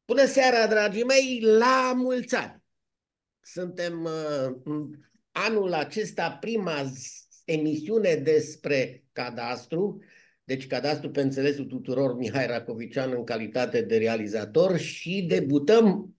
Bună seara, dragii mei, la mulți ani! Suntem în anul acesta prima emisiune despre cadastru, deci cadastru pe înțelesul tuturor Mihai Racovician în calitate de realizator și debutăm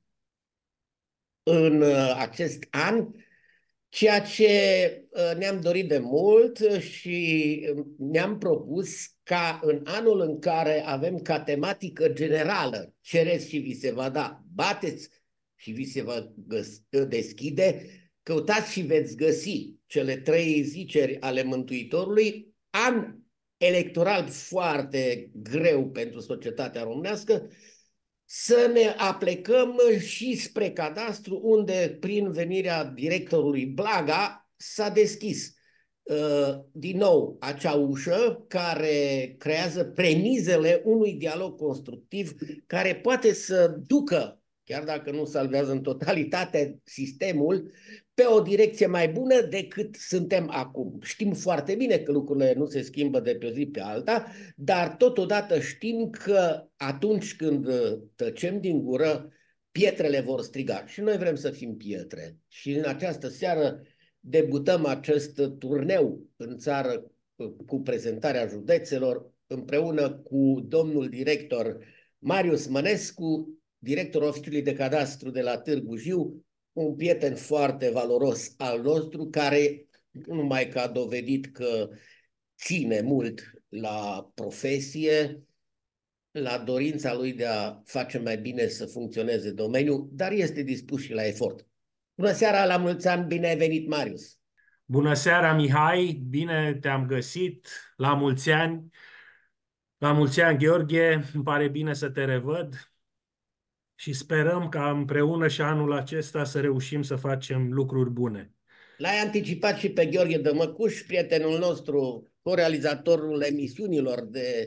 în acest an ceea ce ne-am dorit de mult și ne-am propus ca în anul în care avem ca tematică generală cereți și vi se va da, bateți și vi se va deschide, căutați și veți găsi cele trei ziceri ale Mântuitorului, an electoral foarte greu pentru societatea românească, să ne aplecăm și spre cadastru, unde prin venirea directorului Blaga s-a deschis din nou acea ușă care creează premizele unui dialog constructiv care poate să ducă, chiar dacă nu salvează în totalitate sistemul, pe o direcție mai bună decât suntem acum. Știm foarte bine că lucrurile nu se schimbă de pe o zi pe alta, dar totodată știm că atunci când tăcem din gură, pietrele vor striga. Și noi vrem să fim pietre. Și în această seară debutăm acest turneu în țară cu prezentarea județelor împreună cu domnul director Marius Mănescu, directorul Oficiului de Cadastru de la Târgu Jiu, un prieten foarte valoros al nostru, care nu numai că a dovedit că ține mult la profesie, la dorința lui de a face mai bine să funcționeze domeniul, dar este dispus și la efort. Bună seara, la mulți ani, bine ai venit, Marius! Bună seara, Mihai! Bine te-am găsit! La mulți ani! La mulți ani, Gheorghe! Îmi pare bine să te revăd și sperăm ca împreună și anul acesta să reușim să facem lucruri bune. L-ai anticipat și pe Gheorghe Dămăcuș, prietenul nostru, co-realizatorul emisiunilor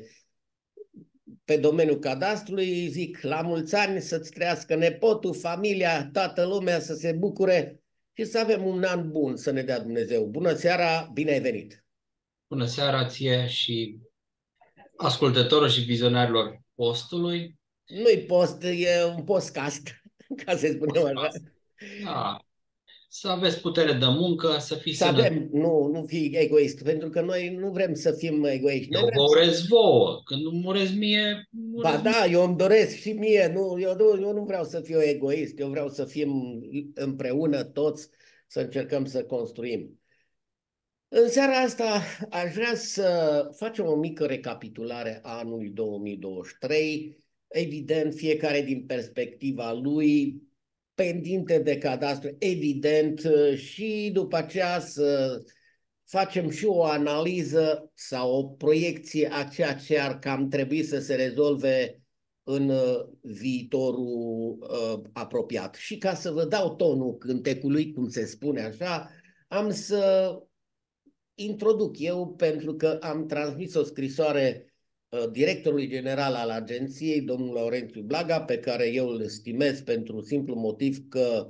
pe domeniul cadastrului. Zic, la mulți ani să-ți trăiască nepotul, familia, toată lumea să se bucure și să avem un an bun să ne dea Dumnezeu. Bună seara, bine ai venit! Bună seara ție și ascultătorilor și vizionarilor postului. Nu-i post, e un postcast, ca să spunem așa. Da. Să aveți putere de muncă, să fiți Să sănătoși. avem, nu fi egoist, pentru că noi nu vrem să fim egoiști. Noi Eu vă vrem să... urez vouă. Când îmi urez mie, îmi Ba urez mie. da, eu îmi doresc și mie, eu nu vreau să fiu egoist, eu vreau să fim împreună toți, să încercăm să construim. În seara asta aș vrea să facem o mică recapitulare a anului 2023, evident fiecare din perspectiva lui, pendinte de cadastru, evident, și după aceea să facem și o analiză sau o proiecție a ceea ce ar cam trebui să se rezolve în viitorul apropiat. Și ca să vă dau tonul cântecului, cum se spune așa, am să introduc eu, pentru că am transmis o scrisoare directorului general al agenției, domnul Laurențiu Blaga, pe care eu îl stimez pentru simplu motiv că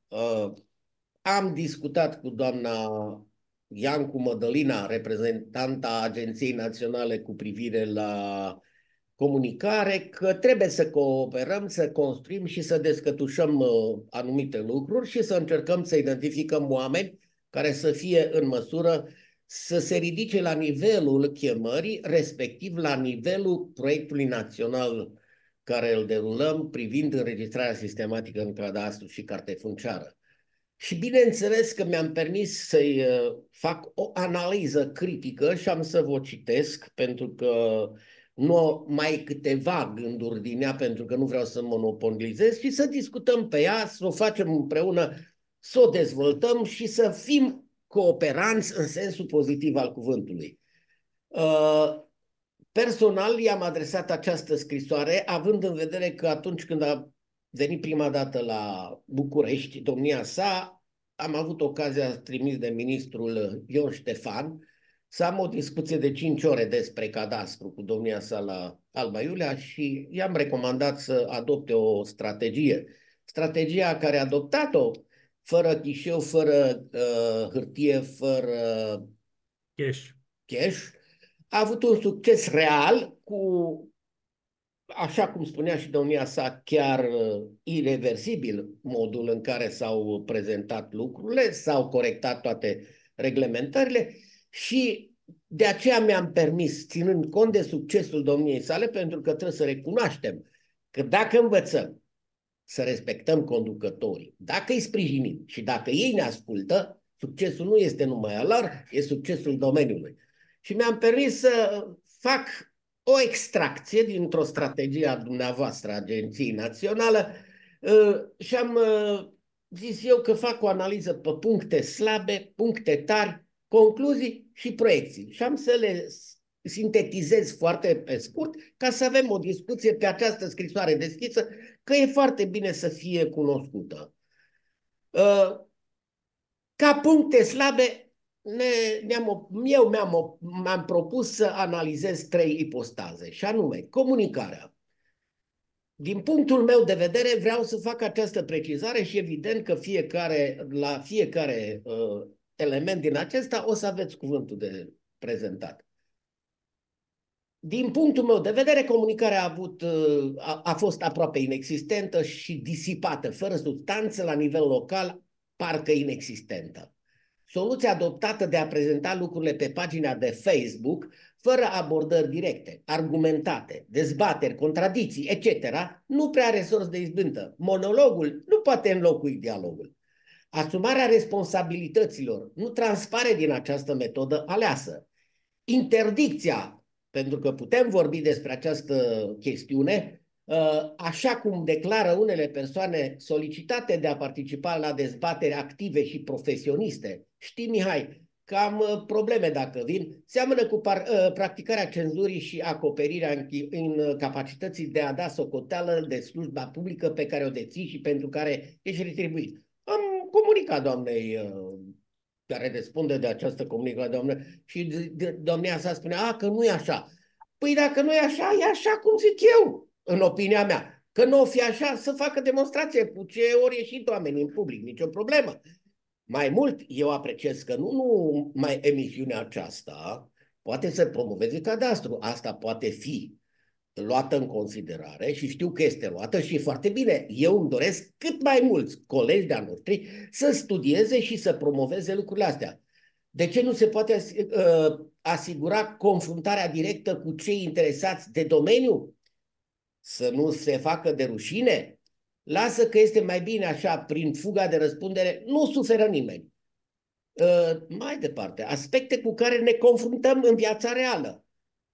am discutat cu doamna Iancu Mădălina, reprezentanta Agenției Naționale cu privire la comunicare, că trebuie să cooperăm, să construim și să descătușăm anumite lucruri și să încercăm să identificăm oameni care să fie în măsură să se ridice la nivelul chemării, respectiv la nivelul proiectului național care îl derulăm privind înregistrarea sistematică în cadastru și carte funciară. Și bineînțeles că mi-am permis să-i fac o analiză critică și am să vă citesc, pentru că nu mai câteva gânduri din ea, pentru că nu vreau să monopolizez, și să discutăm pe ea, să o facem împreună, să o dezvoltăm și să fim cooperanți în sensul pozitiv al cuvântului. Personal i-am adresat această scrisoare, având în vedere că atunci când a venit prima dată la București, domnia sa, am avut ocazia, trimis de ministrul Ion Ștefan, să am o discuție de 5 ore despre cadastru cu domnia sa la Alba Iulia și i-am recomandat să adopte o strategie. Strategia care a adoptat-o, fără ghișeu, fără hârtie, fără Cash. cash, a avut un succes real cu așa cum spunea și domnia sa, chiar ireversibil modul în care s-au prezentat lucrurile, s-au corectat toate reglementările și de aceea mi-am permis, ținând cont de succesul domniei sale, pentru că trebuie să recunoaștem că dacă învățăm să respectăm conducătorii, dacă îi sprijinim și dacă ei ne ascultă, succesul nu este numai al lor, e succesul domeniului. Și mi-am permis să fac o extracție dintr-o strategie a dumneavoastră, Agenției Națională, și am zis eu că fac o analiză pe puncte slabe, puncte tari, concluzii și proiecții. Și am să le sintetizez foarte pe scurt ca să avem o discuție pe această scrisoare deschisă, că e foarte bine să fie cunoscută. Ca puncte slabe, eu mi-am propus să analizez 3 ipostaze, și anume comunicarea. Din punctul meu de vedere, vreau să fac această precizare și evident că la fiecare element din acesta o să aveți cuvântul de prezentat. Din punctul meu de vedere, comunicarea a fost aproape inexistentă și disipată, fără substanță, la nivel local, parcă inexistentă. Soluția adoptată de a prezenta lucrurile pe pagina de Facebook, fără abordări directe, argumentate, dezbateri, contradicții, etc., nu prea are sorți de izbândă. Monologul nu poate înlocui dialogul. Asumarea responsabilităților nu transpare din această metodă aleasă. Interdicția, pentru că putem vorbi despre această chestiune, așa cum declară unele persoane solicitate de a participa la dezbateri active și profesioniste. Știi, Mihai, că am probleme dacă vin, seamănă cu practicarea cenzurii și acoperirea în capacității de a da socoteală de slujba publică pe care o deții și pentru care ești retribuit. Am comunicat doamnei care răspunde de această comunicare, doamnă, și domnia sa spunea, că nu e așa. Păi dacă nu e așa, e așa cum zic eu, în opinia mea. Că nu o fi așa, să facă demonstrație cu ce ori ieșit oamenii în public, nicio problemă. Mai mult, eu apreciez că nu mai emisiunea aceasta poate să promoveze cadastru. Asta poate fi luată în considerare și știu că este luată și e foarte bine. Eu îmi doresc cât mai mulți colegi de-a noștri să studieze și să promoveze lucrurile astea. De ce nu se poate asigura confruntarea directă cu cei interesați de domeniu? Să nu se facă de rușine? Lasă că este mai bine așa, prin fuga de răspundere, nu suferă nimeni. Mai departe, aspecte cu care ne confruntăm în viața reală.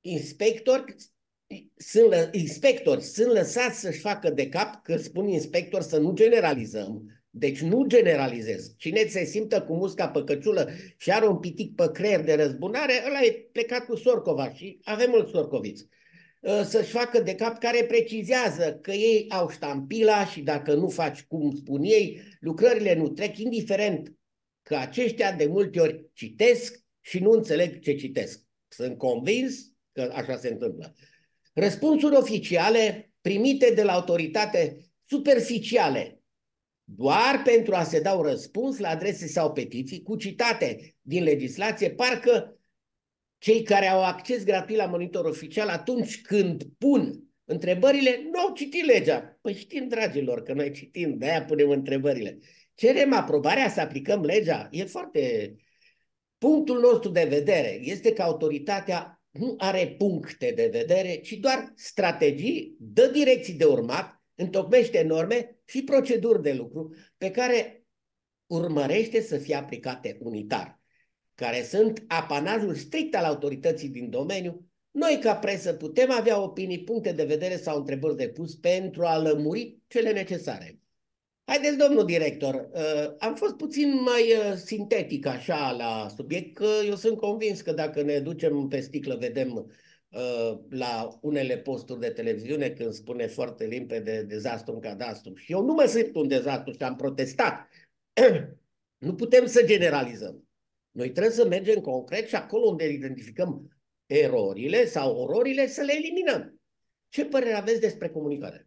Inspectori sunt lăsați să-și facă de cap, că spun inspector să nu generalizăm. Deci nu generalizez. Cine se simtă cu musca pe căciulă și are un pitic pe creier de răzbunare, ăla e plecat cu Sorcova și avem mulți sorcoviți. Să-și facă de cap, care precizează că ei au ștampila și dacă nu faci cum spun ei, lucrările nu trec, indiferent că aceștia de multe ori citesc și nu înțeleg ce citesc. Sunt convins că așa se întâmplă. Răspunsuri oficiale primite de la autoritate superficiale, doar pentru a se da un răspuns la adrese sau petiții cu citate din legislație, parcă cei care au acces gratuit la monitor oficial atunci când pun întrebările nu au citit legea. Păi știm, dragilor, că noi citim, de-aia punem întrebările. Cerem aprobarea să aplicăm legea. E foarte... Punctul nostru de vedere este că autoritatea nu are puncte de vedere, ci doar strategii, dă direcții de urmat, întocmește norme și proceduri de lucru pe care urmărește să fie aplicate unitar, care sunt apanajul strict al autorității din domeniu. Noi, ca presă, putem avea opinii, puncte de vedere sau întrebări de pus pentru a lămuri cele necesare. Haideți, domnul director, am fost puțin mai sintetic așa la subiect, că eu sunt convins că dacă ne ducem pe sticlă, vedem la unele posturi de televiziune când spune foarte limpede dezastru în cadastru. Și eu nu mă simt un dezastru și am protestat. Nu putem să generalizăm. Noi trebuie să mergem concret și acolo unde identificăm erorile sau ororile să le eliminăm. Ce părere aveți despre comunicare?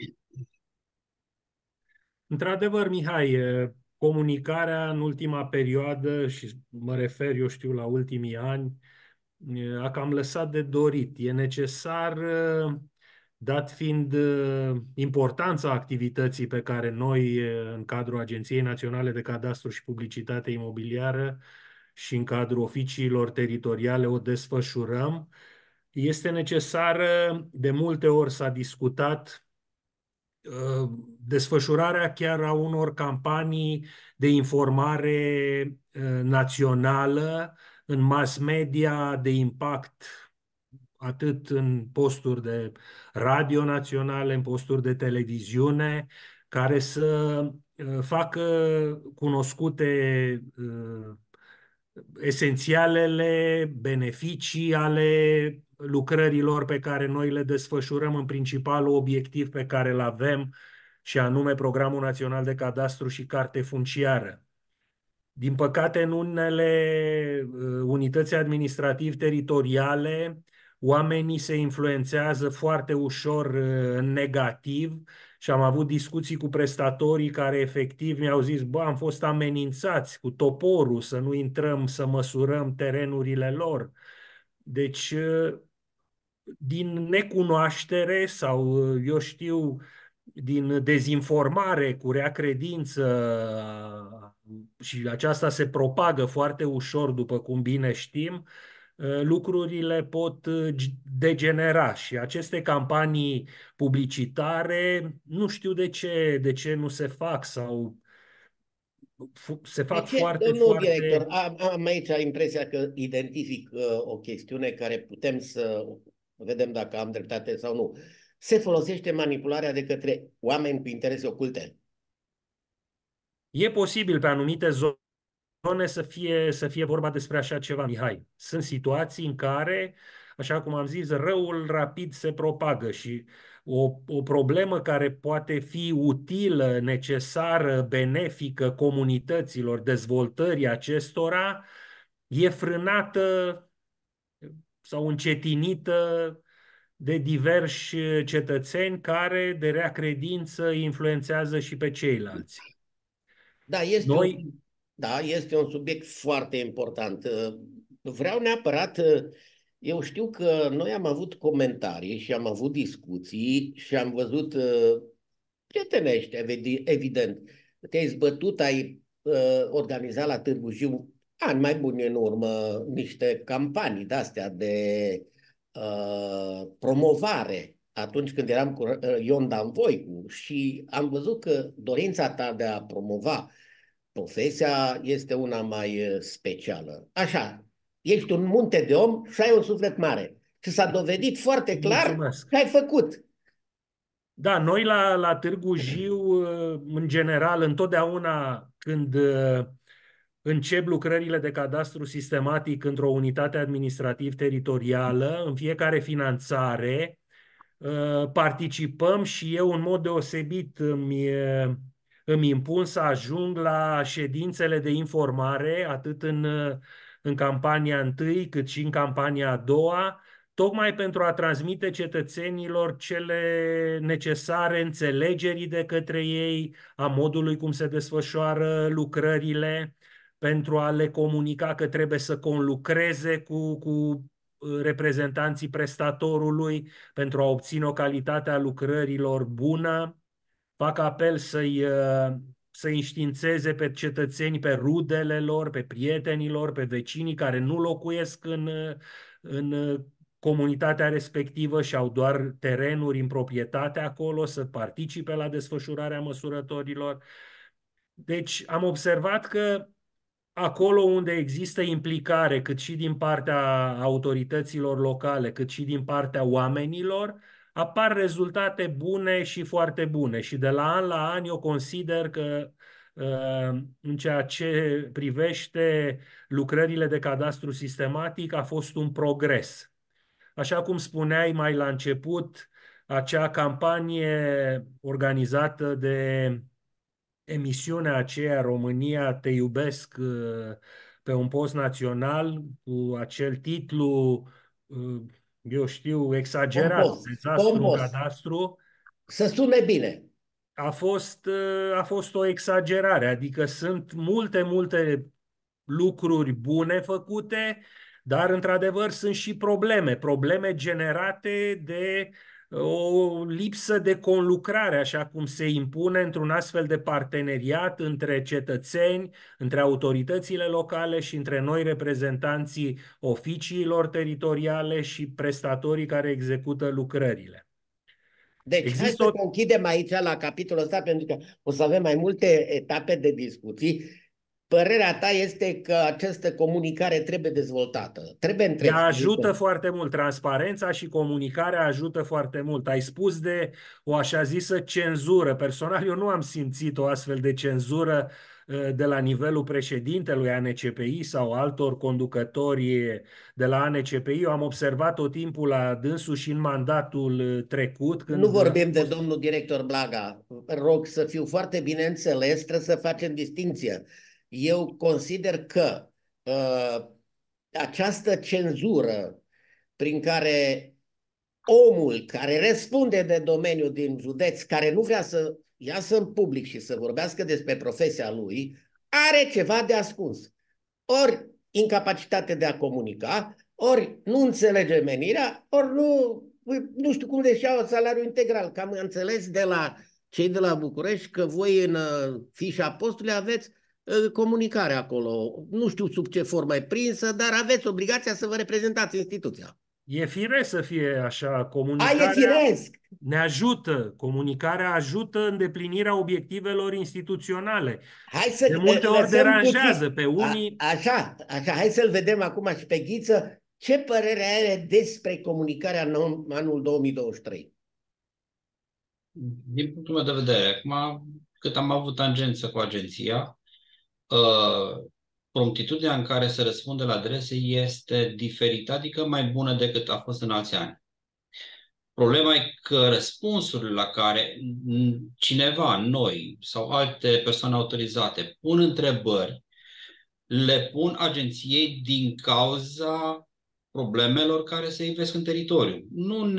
Într-adevăr, Mihai, comunicarea în ultima perioadă, și mă refer, eu știu, la ultimii ani, a cam lăsat de dorit. E necesar dat fiind importanța activității pe care noi, în cadrul Agenției Naționale de Cadastru și Publicitate Imobiliară și în cadrul oficiilor teritoriale o desfășurăm, este necesară, de multe ori s-a discutat, desfășurarea chiar a unor campanii de informare națională în mass media de impact, atât în posturi de radio naționale, în posturi de televiziune, care să facă cunoscute esențialele beneficii ale lucrărilor pe care noi le desfășurăm în principalul obiectiv pe care îl avem, și anume Programul Național de Cadastru și Carte Funciară. Din păcate, în unele unități administrativ-teritoriale, oamenii se influențează foarte ușor în negativ și am avut discuții cu prestatorii care efectiv mi-au zis: bă, am fost amenințați cu toporul să nu intrăm să măsurăm terenurile lor. Deci, din necunoaștere sau, eu știu, din dezinformare cu rea credință, și aceasta se propagă foarte ușor, după cum bine știm, lucrurile pot degenera și aceste campanii publicitare, nu știu de ce nu se fac sau se De fac ce, foarte, domnul director, foarte... am aici impresia că identific o chestiune care putem să vedem dacă am dreptate sau nu. Se folosește manipularea de către oameni cu interese oculte. E posibil pe anumite zone să fie vorba despre așa ceva, Mihai. Sunt situații în care, așa cum am zis, răul rapid se propagă și o problemă care poate fi utilă, necesară, benefică comunităților, dezvoltării acestora, e frânată sau încetinită de diversi cetățeni care, de rea credință, influențează și pe ceilalți. Da, Noi, este un subiect foarte important. Vreau neapărat, eu știu că noi am avut comentarii și am avut discuții și am văzut prietenești, evident. Te-ai zbătut, ai organizat la Târgu Jiu ani mai buni în urmă niște campanii de-astea de promovare atunci când eram cu Ion Dan Voicu și am văzut că dorința ta de a promova profesia este una mai specială. Așa, ești un munte de om și ai un suflet mare. Și s-a dovedit foarte clar mulțumesc. ce ai făcut. Da, noi la Târgu Jiu, în general, întotdeauna când încep lucrările de cadastru sistematic într-o unitate administrativ-teritorială, în fiecare finanțare, participăm și eu în mod deosebit îmi impun să ajung la ședințele de informare, atât în campania întâi, cât și în campania a doua, tocmai pentru a transmite cetățenilor cele necesare înțelegerii de către ei, a modului cum se desfășoară lucrările, pentru a le comunica că trebuie să conlucreze cu reprezentanții prestatorului pentru a obține o calitate a lucrărilor bună. Fac apel să înștiințeze pe cetățeni, pe rudele lor, pe prietenii lor, pe vecinii care nu locuiesc în comunitatea respectivă și au doar terenuri în proprietate acolo, să participe la desfășurarea măsurătorilor. Deci am observat că acolo unde există implicare, cât și din partea autorităților locale, cât și din partea oamenilor, apar rezultate bune și foarte bune. Și de la an la an eu consider că în ceea ce privește lucrările de cadastru sistematic a fost un progres. Așa cum spuneai mai la început, acea campanie organizată de emisiunea aceea România te iubesc, pe un post național cu acel titlu, eu știu, exagerat, Compost, dezastru în compost. cadastru, Să sune bine. a fost o exagerare. Adică sunt multe, multe lucruri bune făcute, dar într-adevăr sunt și probleme generate de o lipsă de conlucrare, așa cum se impune într-un astfel de parteneriat între cetățeni, între autoritățile locale și între noi, reprezentanții oficiilor teritoriale și prestatorii care execută lucrările. Deci, hai Există să o... conchidem aici la capitolul ăsta, pentru că o să avem mai multe etape de discuții. Părerea ta este că această comunicare trebuie dezvoltată, trebuie Ea întreținută. ajută foarte mult, transparența și comunicarea ajută foarte mult. Ai spus de o așa zisă cenzură. Personal, eu nu am simțit o astfel de cenzură de la nivelul președintelui ANCPI sau altor conducători de la ANCPI. Eu am observat tot timpul la dânsul și în mandatul trecut, Nu când a vorbim de fost... domnul director Blaga. Rog să fiu foarte bine înțeles, trebuie să facem distinție. Eu consider că această cenzură prin care omul care răspunde de domeniul din județ, care nu vrea să iasă în public și să vorbească despre profesia lui, are ceva de ascuns. Ori incapacitate de a comunica, ori nu înțelege menirea, ori nu știu cum de-și iau salariul integral. Că am înțeles de la cei de la București că voi în fișa postului aveți comunicare acolo. Nu știu sub ce formă e prinsă, dar aveți obligația să vă reprezentați instituția. E firesc să fie așa. E Comunicarea firesc! ne ajută. Comunicarea ajută îndeplinirea obiectivelor instituționale. Hai să De multe ori lăsăm deranjează puțin. pe unii. Așa, hai să-l vedem acum și pe Ghiță. Ce părere are despre comunicarea în anul 2023? Din punctul meu de vedere, acum, cât am avut tangență cu agenția, promptitudinea în care se răspunde la adrese este diferită, adică mai bună decât a fost în alți ani. Problema e că răspunsurile la care cineva, noi sau alte persoane autorizate pun întrebări, le pun agenției din cauza problemelor care se ivesc în teritoriu.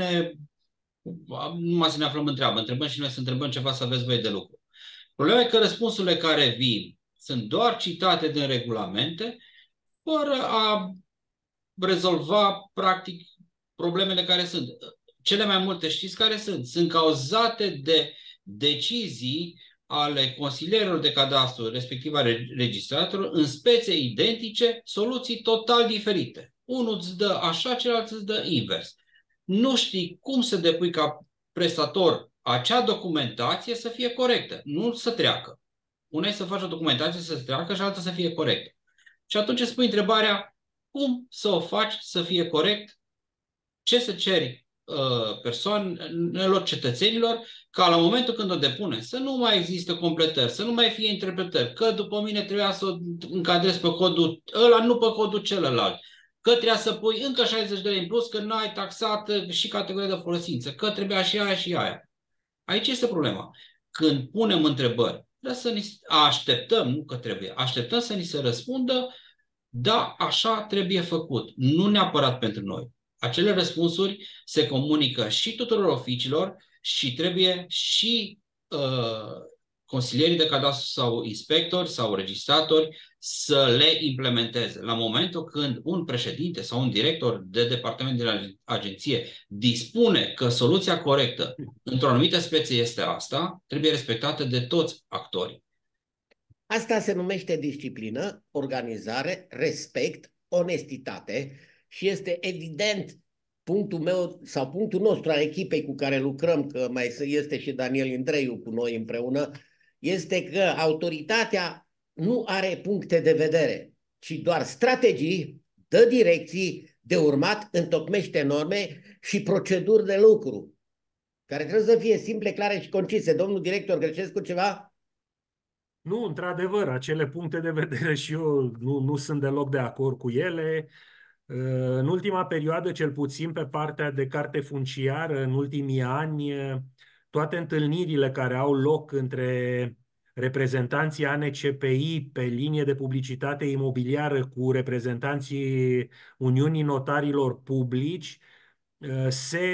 Numai să ne aflăm în treabă, întrebăm și noi să întrebăm ceva să aveți voie de lucru. Problema e că răspunsurile care vin sunt doar citate din regulamente, fără a rezolva, practic, problemele care sunt. Cele mai multe știți care sunt? Sunt cauzate de decizii ale consilierilor de cadastru, respectiv a registratorilor, în spețe identice, soluții total diferite. Unul îți dă așa, celălalt îți dă invers. Nu știi cum să depui ca prestator acea documentație să fie corectă, nu să treacă. Una e să faci o documentație să treacă și alta să fie corectă. Și atunci îți pui întrebarea, cum să o faci să fie corect? Ce să ceri persoanelor, cetățenilor, ca la momentul când o depune să nu mai există completări, să nu mai fie interpretări, că după mine trebuia să o încadrez pe codul ăla, nu pe codul celălalt, că trebuia să pui încă 60 de lei în plus, că n-ai taxat și categoria de folosință, că trebuia și aia și aia. Aici este problema. Când punem întrebări, trebuie să așteptăm, nu că trebuie, așteptăm să ni se răspundă, da, așa trebuie făcut, nu neapărat pentru noi. Acele răspunsuri se comunică și tuturor oficiilor și trebuie și consilierii de cadastru sau inspectori sau registratori să le implementeze. La momentul când un președinte sau un director de departament de la agenție dispune că soluția corectă într-o anumită specie este asta, trebuie respectată de toți actorii. Asta se numește disciplină, organizare, respect, onestitate și este evident punctul meu sau punctul nostru al echipei cu care lucrăm, că mai este și Daniel Indreiu cu noi împreună, este că autoritatea nu are puncte de vedere, ci doar strategii, dă direcții de urmat, întocmește norme și proceduri de lucru, care trebuie să fie simple, clare și concise. Domnul director, greșesc cu ceva? Nu, într-adevăr, acele puncte de vedere și eu nu sunt deloc de acord cu ele. În ultima perioadă, cel puțin pe partea de carte funciară, în ultimii ani, toate întâlnirile care au loc între reprezentanții ANCPI pe linie de publicitate imobiliară cu reprezentanții Uniunii Notarilor Publici, se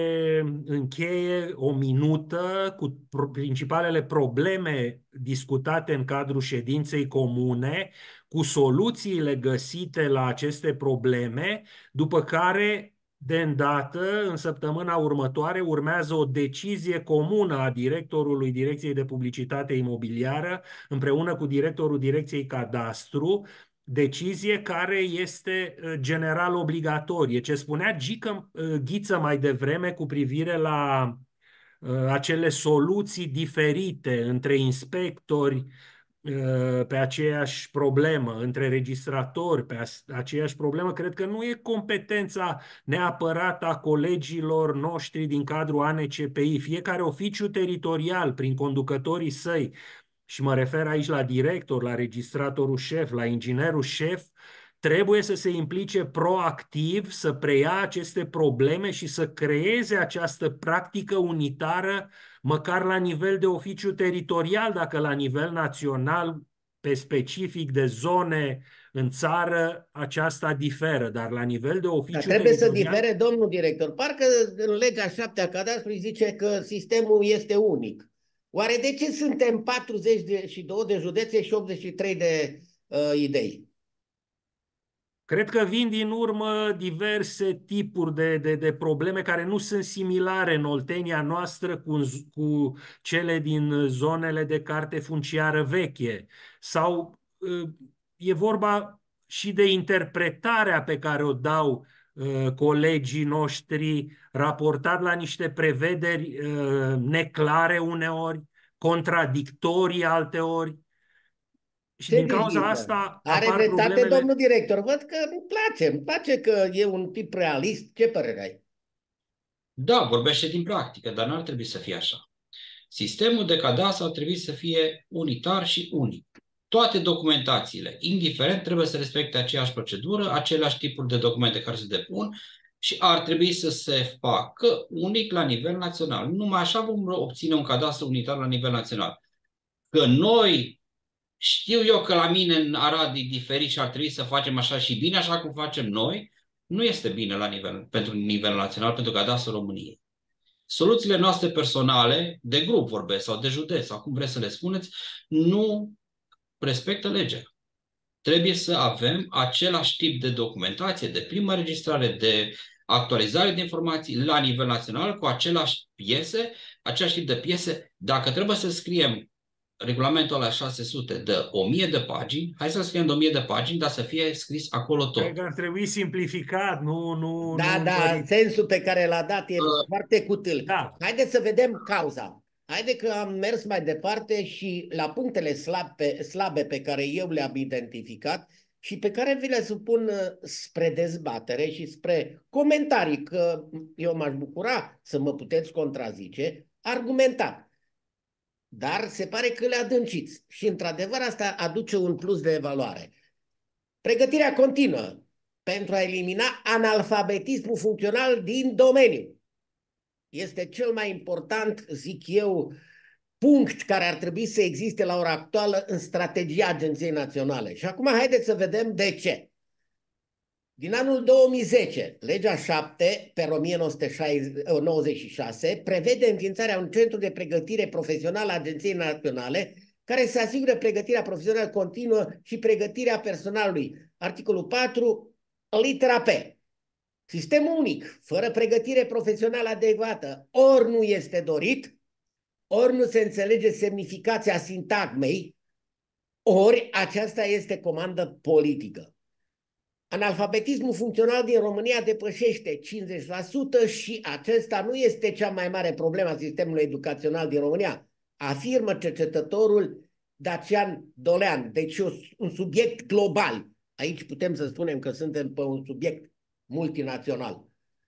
încheie o minută cu principalele probleme discutate în cadrul ședinței comune, cu soluțiile găsite la aceste probleme, după care De îndată, în săptămâna următoare, urmează o decizie comună a directorului Direcției de Publicitate Imobiliară împreună cu directorul Direcției Cadastru, decizie care este general obligatorie. Ce spunea Ghiță mai devreme cu privire la acele soluții diferite între inspectori pe aceeași problemă, între registratori pe aceeași problemă, cred că nu e competența neapărat a colegilor noștri din cadrul ANCPI. Fiecare oficiu teritorial, prin conducătorii săi, și mă refer aici la director, la registratorul șef, la inginerul șef, trebuie să se implice proactiv, să preia aceste probleme și să creeze această practică unitară, măcar la nivel de oficiu teritorial, dacă la nivel național, pe specific de zone în țară, aceasta diferă, dar la nivel de Dar oficiu trebuie să teritorial... difere, domnul director. Parcă în legea 7 a cadastrului zice că sistemul este unic. Oare de ce suntem 42 de județe și 83 de idei? Cred că vin din urmă diverse tipuri de probleme care nu sunt similare în Oltenia noastră cu cele din zonele de carte funciară veche. Sau e vorba și de interpretarea pe care o dau colegii noștri raportat la niște prevederi neclare uneori, contradictorii alteori. Și Ce din cauza vizită? asta Are apar dreptate, problemele. domnul director. Văd că îmi place că e un tip realist. Ce părere ai? Da, vorbește din practică, dar n-ar trebui să fie așa. Sistemul de cadastru ar trebui să fie unitar și unic. Toate documentațiile, indiferent, trebuie să respecte aceeași procedură, aceleași tipuri de documente care se depun și ar trebui să se facă unic la nivel național. Numai așa vom obține un cadastru unitar la nivel național. Că noi, știu eu că la mine în Arad e diferit și ar trebui să facem așa și bine așa cum facem noi, nu este bine pentru nivel național, pentru cadastrul României. Soluțiile noastre personale, de grup vorbesc, sau de județ, sau cum vreți să le spuneți, nu respectă legea. Trebuie să avem același tip de documentație, de primă registrare, de actualizare de informații la nivel național, cu același tip de piese. Dacă trebuie să scriem regulamentul ăla 600 de 1000 de pagini, hai să scriem de 1000 de pagini, dar să fie scris acolo tot. Cred că ar trebui simplificat, Da, nu da, dorit. sensul pe care l-a dat e foarte cutil. Da. Haideți să vedem cauza. Haide că am mers mai departe și la punctele slabe pe care eu le-am identificat și pe care vi le supun spre dezbatere și spre comentarii, că eu m-aș bucura să mă puteți contrazice, argumentat. Dar se pare că le adânciți și într-adevăr asta aduce un plus de evaluare. Pregătirea continuă pentru a elimina analfabetismul funcțional din domeniu. Este cel mai important, zic eu, punct care ar trebui să existe la ora actuală în strategia Agenției Naționale. Și acum haideți să vedem de ce. Din anul 2010, legea 7 pe 1996 prevede înființarea unui centru de pregătire profesională a Agenției Naționale care să asigure pregătirea profesională continuă și pregătirea personalului. Articolul 4, litera P. Sistemul unic, fără pregătire profesională adecvată, ori nu este dorit, ori nu se înțelege semnificația sintagmei, ori aceasta este comandă politică. Analfabetismul funcțional din România depășește 50% și acesta nu este cea mai mare problemă a sistemului educațional din România, afirmă cercetătorul Dacian Dolean. Deci un subiect global. Aici putem să spunem că suntem pe un subiect multinațional.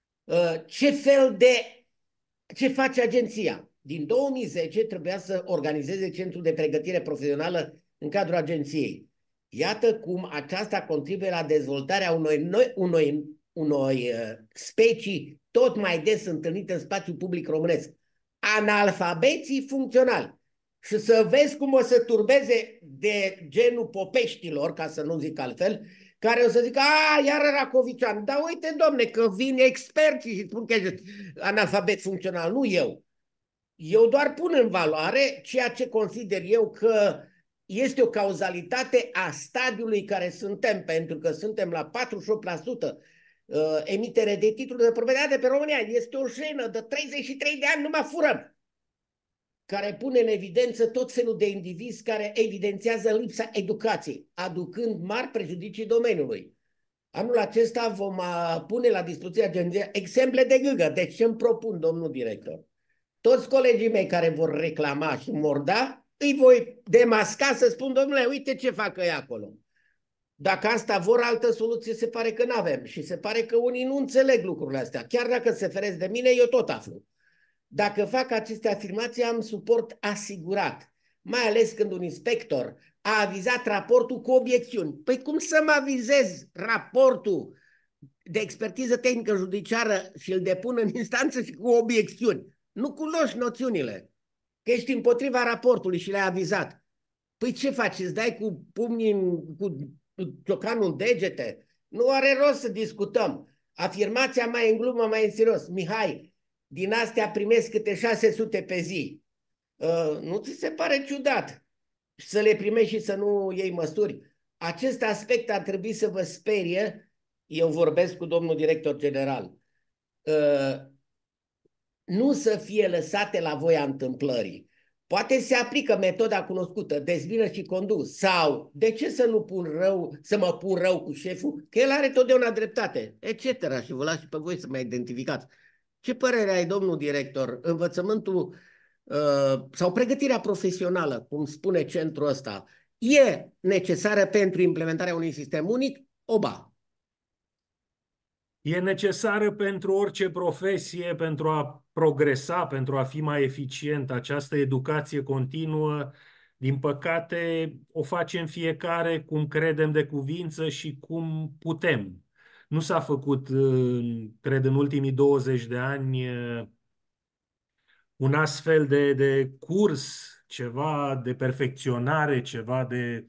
Ce face agenția? Din 2010 trebuia să organizeze centrul de pregătire profesională în cadrul agenției. Iată cum aceasta contribuie la dezvoltarea unor specii tot mai des întâlnite în spațiul public românesc. Analfabeții funcționali. Și să vezi cum o să turbeze de genul popeștilor, ca să nu zic altfel, care o să zică, iar Racovician, dar uite, domne, că vin experții și spun că ești analfabet funcțional, nu eu. Eu doar pun în valoare ceea ce consider eu că este o cauzalitate a stadiului care suntem, pentru că suntem la 48% emitere de titluri de proprietate pe România. Este o jenă, de 33 de ani nu mă furăm, care pune în evidență tot felul de indivizi care evidențiază lipsa educației, aducând mari prejudicii domeniului. Anul acesta vom pune la dispoziția agenției exemple de gâgă. Deci ce îmi propun, domnul director? Toți colegii mei care vor reclama și vor da, îi voi demasca să spun, domnule, uite ce fac ei acolo. Dacă asta vor altă soluție, se pare că nu avem. Și se pare că unii nu înțeleg lucrurile astea. Chiar dacă se feresc de mine, eu tot aflu. Dacă fac aceste afirmații, am suport asigurat. Mai ales când un inspector a avizat raportul cu obiecțiuni. Păi cum să mă avizez raportul de expertiză tehnică judiciară și îl depun în instanță și cu obiecțiuni? Nu cunoști noțiunile. Că ești împotriva raportului și le-ai avizat. Păi ce faci? Îți dai cu pumnii, cu ciocanul în degete? Nu are rost să discutăm. Afirmația mai în glumă, mai în serios. Mihai, din astea primesc câte 600 pe zi. Nu ți se pare ciudat să le primești și să nu iei măsuri? Acest aspect ar trebui să vă sperie. Eu vorbesc cu domnul director general. Nu să fie lăsate la voia întâmplării. Poate se aplică metoda cunoscută, dezbină și condus. Sau, de ce să nu pun rău, să mă pun rău cu șeful? Că el are totdeauna dreptate, etc. Și vă las și pe voi să mă identificați. Ce părere ai, domnul director? Învățământul sau pregătirea profesională, cum spune centrul ăsta, e necesară pentru implementarea unui sistem unic? Oba! E necesară pentru orice profesie, pentru a progresa, pentru a fi mai eficient. Această educație continuă, din păcate, o facem fiecare cum credem de cuvință și cum putem. Nu s-a făcut, cred, în ultimii 20 de ani un astfel de curs, ceva de perfecționare, ceva de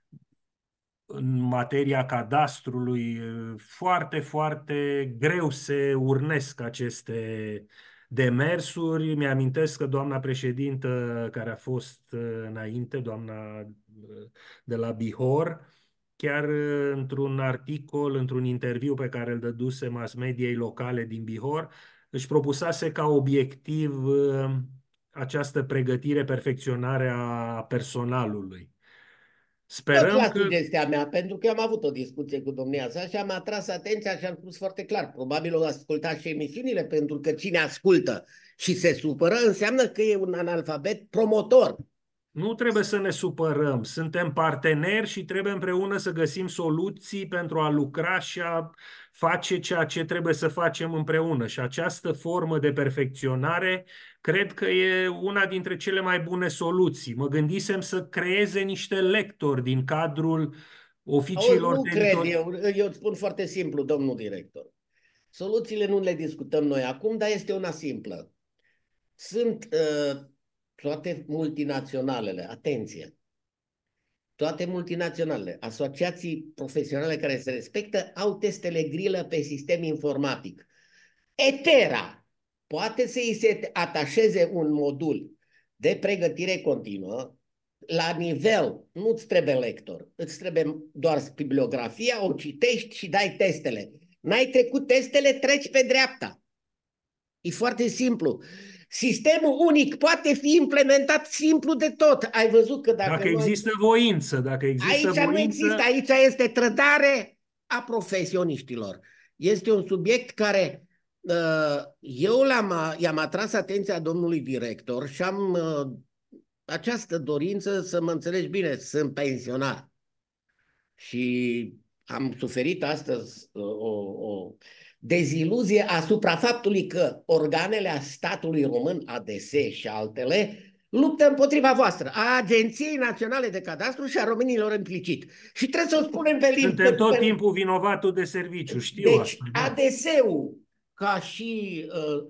în materia cadastrului. Foarte, foarte greu se urnesc aceste demersuri. Mi-amintesc că doamna președintă care a fost înainte, doamna de la Bihor, chiar într-un articol, într-un interviu pe care îl dăduse mass mediei locale din Bihor, își propusase ca obiectiv această pregătire, perfecționare a personalului. Tot Sperăm la că sugestia mea, pentru că eu am avut o discuție cu domnia sa și am atras atenția și am spus foarte clar. Probabil o ascultați și emisiunile, pentru că cine ascultă și se supără înseamnă că e un analfabet promotor. nu trebuie să ne supărăm. Suntem parteneri și trebuie împreună să găsim soluții pentru a lucra și a face ceea ce trebuie să facem împreună. Și această formă de perfecționare cred că e una dintre cele mai bune soluții. Mă gândisem să creeze niște lectori din cadrul oficiilor Nu cred teritoriale. eu îți spun foarte simplu, domnul director. Soluțiile nu le discutăm noi acum, dar este una simplă. Sunt toate multinaționalele, atenție, toate multinaționalele, asociații profesionale care se respectă, au testele grilă pe sistem informatic. Etera poate să îi se atașeze un modul de pregătire continuă la nivel, nu-ți trebuie lector, îți trebuie doar bibliografia, o citești și dai testele. N-ai trecut testele, treci pe dreapta. E foarte simplu. Sistemul unic poate fi implementat simplu de tot. Ai văzut că Dacă există voință, aici nu există, aici este trădare a profesioniștilor. Este un subiect care eu i-am atras atenția domnului director și am această dorință să mă înțelegi bine, sunt pensionar. Și am suferit astăzi o deziluzie asupra faptului că organele statului român, ADS și altele, luptă împotriva voastră, a Agenției Naționale de Cadastru și a românilor implicit. Și trebuie să o spunem pe limba. Suntem tot timpul vinovatul de serviciu, știu deci, asta. Da. ADS-ul, ca și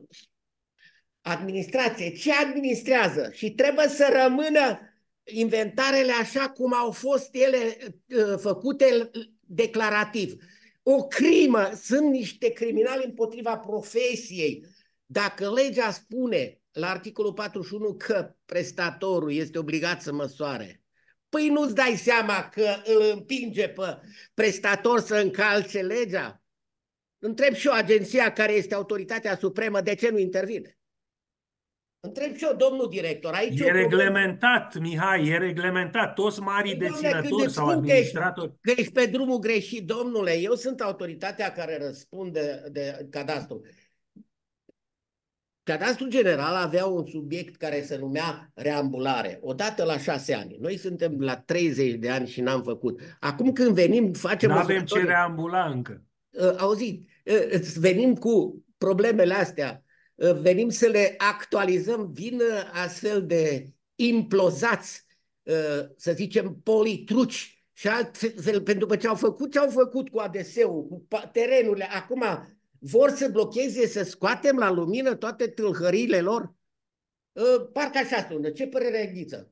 administrație, ce administrează? Și trebuie să rămână inventarele așa cum au fost ele făcute declarativ. O crimă, sunt niște criminali împotriva profesiei. Dacă legea spune la articolul 41 că prestatorul este obligat să măsoare, păi nu-ți dai seama că îl împinge pe prestator să încalce legea? Întreb și eu agenția care este autoritatea supremă de ce nu intervine. Întreb și eu, domnul director, aici E reglementat, Mihai, e reglementat. Toți marii deținători îți sau spun administratori. că ești pe drumul greșit, domnule. Eu sunt autoritatea care răspunde de cadastru. Cadastrul general avea un subiect care se numea reambulare, odată la 6 ani. Noi suntem la 30 de ani și n-am făcut. Acum când venim, facem... Nu avem ce reambula încă. Auziți, venim cu problemele astea, venim să le actualizăm, vin astfel de implozați, să zicem, politruci și altfel, pentru că ce au făcut cu ADS-ul, cu terenurile, acum vor să blocheze, să scoatem la lumină toate tâlhăriile lor? Parcă așa sună. Ce părere ai, Ghiță?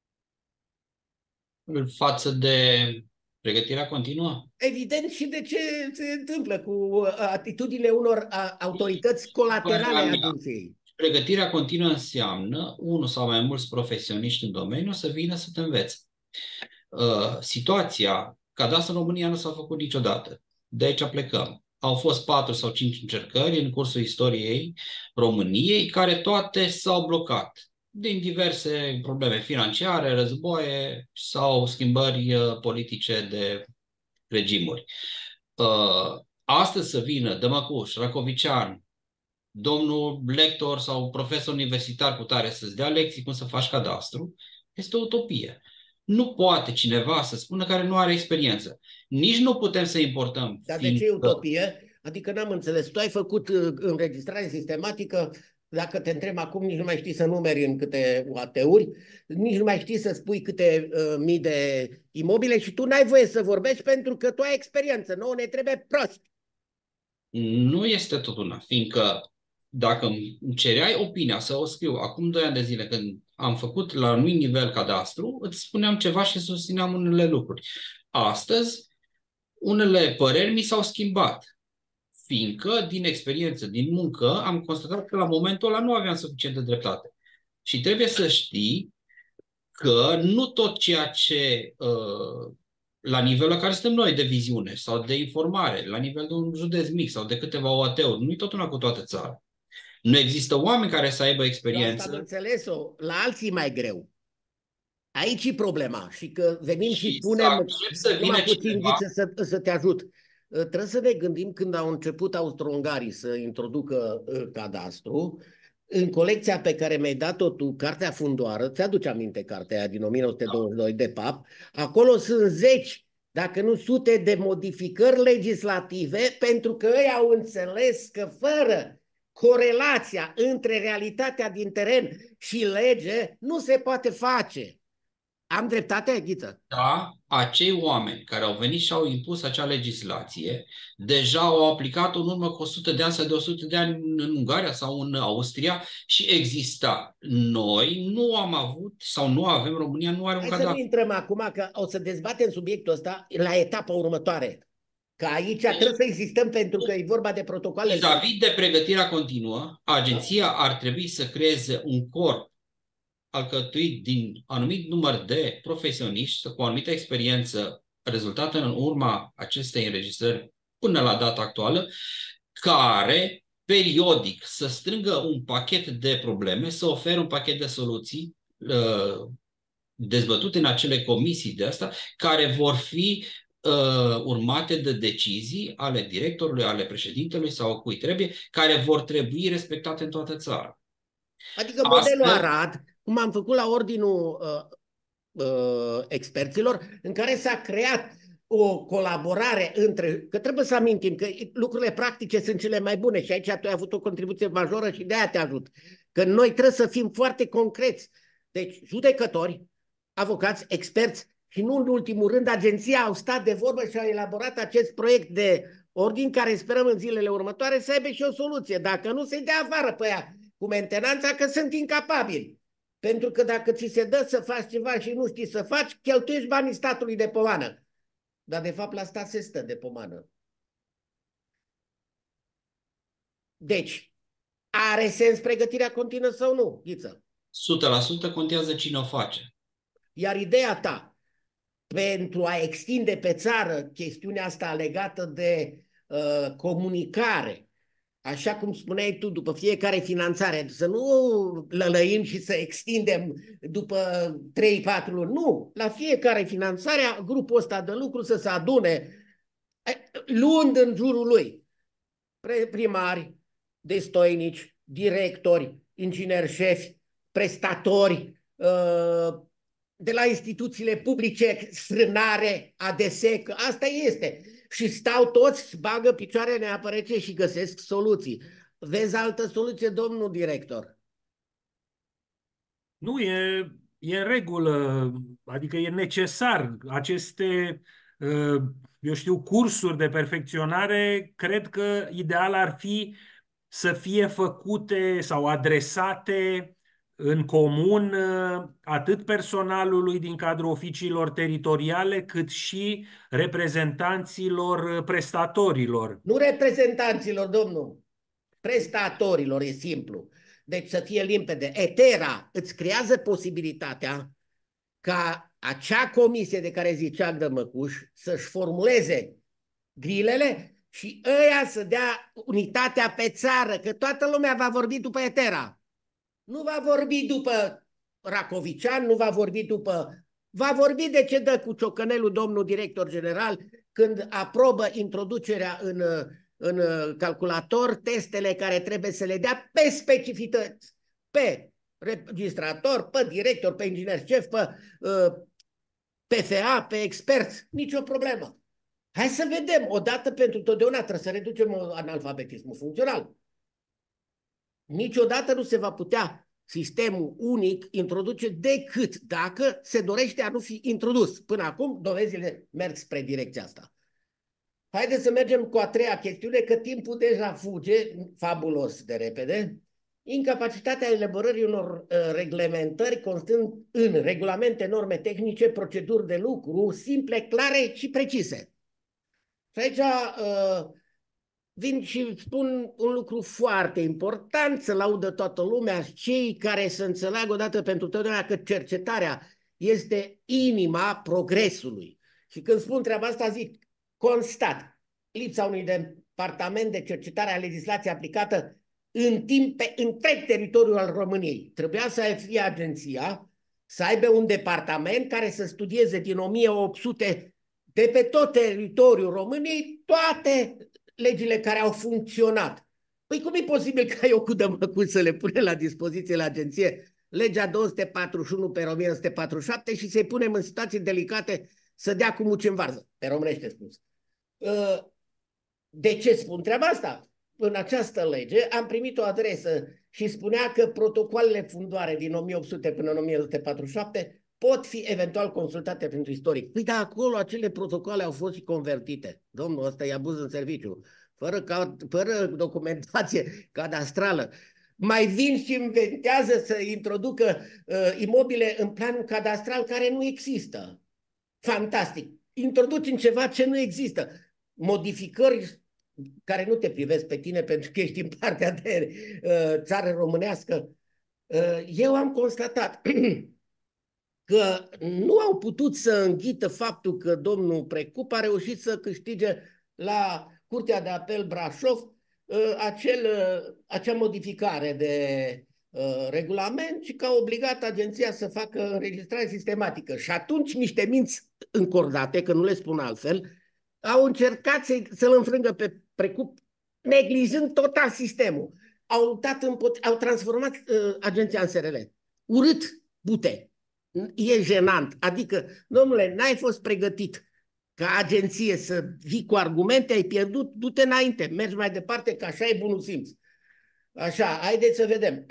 Față de pregătirea continuă? Evident, și de ce se întâmplă cu atitudinile unor autorități colaterale a agenției. Pregătirea continuă înseamnă unul sau mai mulți profesioniști în domeniu să vină să te învețe. Situația, cadastrul în România nu s-a făcut niciodată. De aici plecăm. Au fost 4 sau 5 încercări în cursul istoriei României, care toate s-au blocat din diverse probleme financiare, războaie sau schimbări politice de regimuri. Astăzi să vină Dămăcuș, Racovician, domnul lector sau profesor universitar cu tare să-ți dea lecții cum să faci cadastru, este o utopie. Nu poate cineva să spună care nu are experiență. Nici nu putem să importăm. Dar de ce e utopie? Adică n-am înțeles. Tu ai făcut înregistrare sistematică, dacă te întreb acum, nici nu mai știi să numeri în câte AT-uri, nici nu mai știi să spui câte mii de imobile și tu n-ai voie să vorbești pentru că tu ai experiență. Nouă ne trebuie prost. Nu este tot una, fiindcă dacă îmi cereai opinia să o scriu acum 2 ani de zile când am făcut la anumit nivel cadastru, îți spuneam ceva și susțineam unele lucruri. Astăzi, unele păreri mi s-au schimbat, fiindcă din experiență, din muncă, am constatat că la momentul ăla nu aveam suficientă dreptate. Și trebuie să știi că nu tot ceea ce la nivelul la care suntem noi de viziune sau de informare, la nivel de un județ mic sau de câteva OAT-uri, nu e tot una cu toată țara. Nu există oameni care să aibă experiență. Asta am înțeles-o. La alții mai greu. Aici e problema. Și că venim și spunem, numai puțin să te ajut. Trebuie să ne gândim când au început austro-ungarii să introducă cadastru, în colecția pe care mi-ai dat-o tu, Cartea Fundoară, ți-aduce aminte cartea aia din 1922 de PAP, acolo sunt zeci, dacă nu sute de modificări legislative, pentru că ei au înțeles că fără corelația între realitatea din teren și lege nu se poate face. Am dreptate, Ghiță? Da, acei oameni care au venit și au impus acea legislație, deja au aplicat-o în urmă cu 100 de ani sau de 100 de ani în Ungaria sau în Austria și exista. Noi nu am avut sau nu avem, România nu are un cadastru. Hai să nu intrăm acum, că o să dezbatem subiectul ăsta la etapa următoare. Că aici trebuie să existăm pentru că e vorba de protocoale. Vis-a-vis de pregătirea continuă, agenția ar trebui să creeze un corp alcătuit din anumit număr de profesioniști cu o anumită experiență rezultată în urma acestei înregistrări până la data actuală, care periodic să strângă un pachet de probleme, să ofere un pachet de soluții dezbătute în acele comisii de asta, care vor fi urmate de decizii ale directorului, ale președintelui sau cui trebuie, care vor trebui respectate în toată țara. Adică modelul Arad, cum am făcut la ordinul experților, în care s-a creat o colaborare între, că trebuie să amintim că lucrurile practice sunt cele mai bune și aici tu ai avut o contribuție majoră și de aia te ajut. Că noi trebuie să fim foarte concreți. Deci judecători, avocați, experți și nu în ultimul rând agenția au stat de vorbă și au elaborat acest proiect de ordin care sperăm în zilele următoare să aibă și o soluție. Dacă nu, să-i dea afară pe ea cu mentenanța că sunt incapabili. Pentru că dacă ți se dă să faci ceva și nu știi să faci, cheltuiești banii statului de pomană. Dar de fapt la stat se stă de pomană. Deci, are sens pregătirea continuă sau nu, Ghiță? 100% contează cine o face. Iar ideea ta pentru a extinde pe țară chestiunea asta legată de comunicare, așa cum spuneai tu, după fiecare finanțare, să nu lălăim și să extindem după 3-4 luni. Nu, la fiecare finanțare, grupul ăsta de lucru să se adune, luând în jurul lui primari, destoinici, directori, ingineri șefi, prestatori, de la instituțiile publice, frânare, ADSEC, asta este. Și stau toți, bagă picioare neapărece și găsesc soluții. Vezi altă soluție, domnul director? Nu, e în regulă, adică e necesar. Aceste, eu știu, cursuri de perfecționare, cred că ideal ar fi să fie făcute sau adresate în comun atât personalului din cadrul oficiilor teritoriale, cât și reprezentanților prestatorilor. Nu reprezentanților, domnul, prestatorilor, e simplu. Deci să fie limpede. ETERA îți creează posibilitatea ca acea comisie de care zicea Dămăcuș să-și formuleze grilele și ăia să dea unitatea pe țară, că toată lumea va vorbi după ETERA. Nu va vorbi după Racovician, nu va vorbi după... Va vorbi de ce dă cu ciocănelul domnul director general când aprobă introducerea în calculator testele care trebuie să le dea pe specificități, pe registrator, pe director, pe inginer șef, pe PFA, pe expert, nicio problemă. Hai să vedem, odată pentru totdeauna trebuie să reducem analfabetismul funcțional. Niciodată nu se va putea sistemul unic introduce decât dacă se dorește a nu fi introdus. Până acum, dovezile merg spre direcția asta. Haideți să mergem cu a treia chestiune, că timpul deja fuge fabulos de repede. Incapacitatea elaborării unor reglementări constând în regulamente, norme tehnice, proceduri de lucru simple, clare și precise. Și aici vin și spun un lucru foarte important, să laudă toată lumea, cei care să înțeleagă odată pentru totdeauna că cercetarea este inima progresului. Și când spun treaba asta, zic, constat lipsa unui departament de cercetare a legislației aplicată în timp pe întreg teritoriul al României. Trebuia să fie agenția, să aibă un departament care să studieze din 1800 de pe tot teritoriul României toate legile care au funcționat. Păi cum e posibil ca eu cu Dămăcuș să le pune la dispoziție la agenție legea 241 pe 1947 și să-i punem în situații delicate să dea cu muci în varză, pe românește spus. De ce spun treaba asta? În această lege am primit o adresă și spunea că protocoalele fundoare din 1800 până în 1947 pot fi eventual consultate pentru istoric. Păi da, acolo acele protocoale au fost și convertite. Domnul, ăsta e abuz în serviciu. Fără documentație cadastrală. Mai vin și inventează să introducă imobile în planul cadastral care nu există. Fantastic. Introduci în ceva ce nu există. Modificări care nu te privesc pe tine pentru că ești în partea de țară românească. Eu am constatat că nu au putut să înghită faptul că domnul Precup a reușit să câștige la Curtea de Apel Brașov acea modificare de regulament și că a obligat agenția să facă înregistrare sistematică. Și atunci niște minți încordate, că nu le spun altfel, au încercat să-l înfrângă pe Precup, neglijând total sistemul. Au luptat au transformat agenția în SRL. Urât, bute. E jenant. Adică, domnule, n-ai fost pregătit ca agenție să vii cu argumente, ai pierdut, du-te înainte, mergi mai departe, că așa e bunul simț. Așa, haideți să vedem.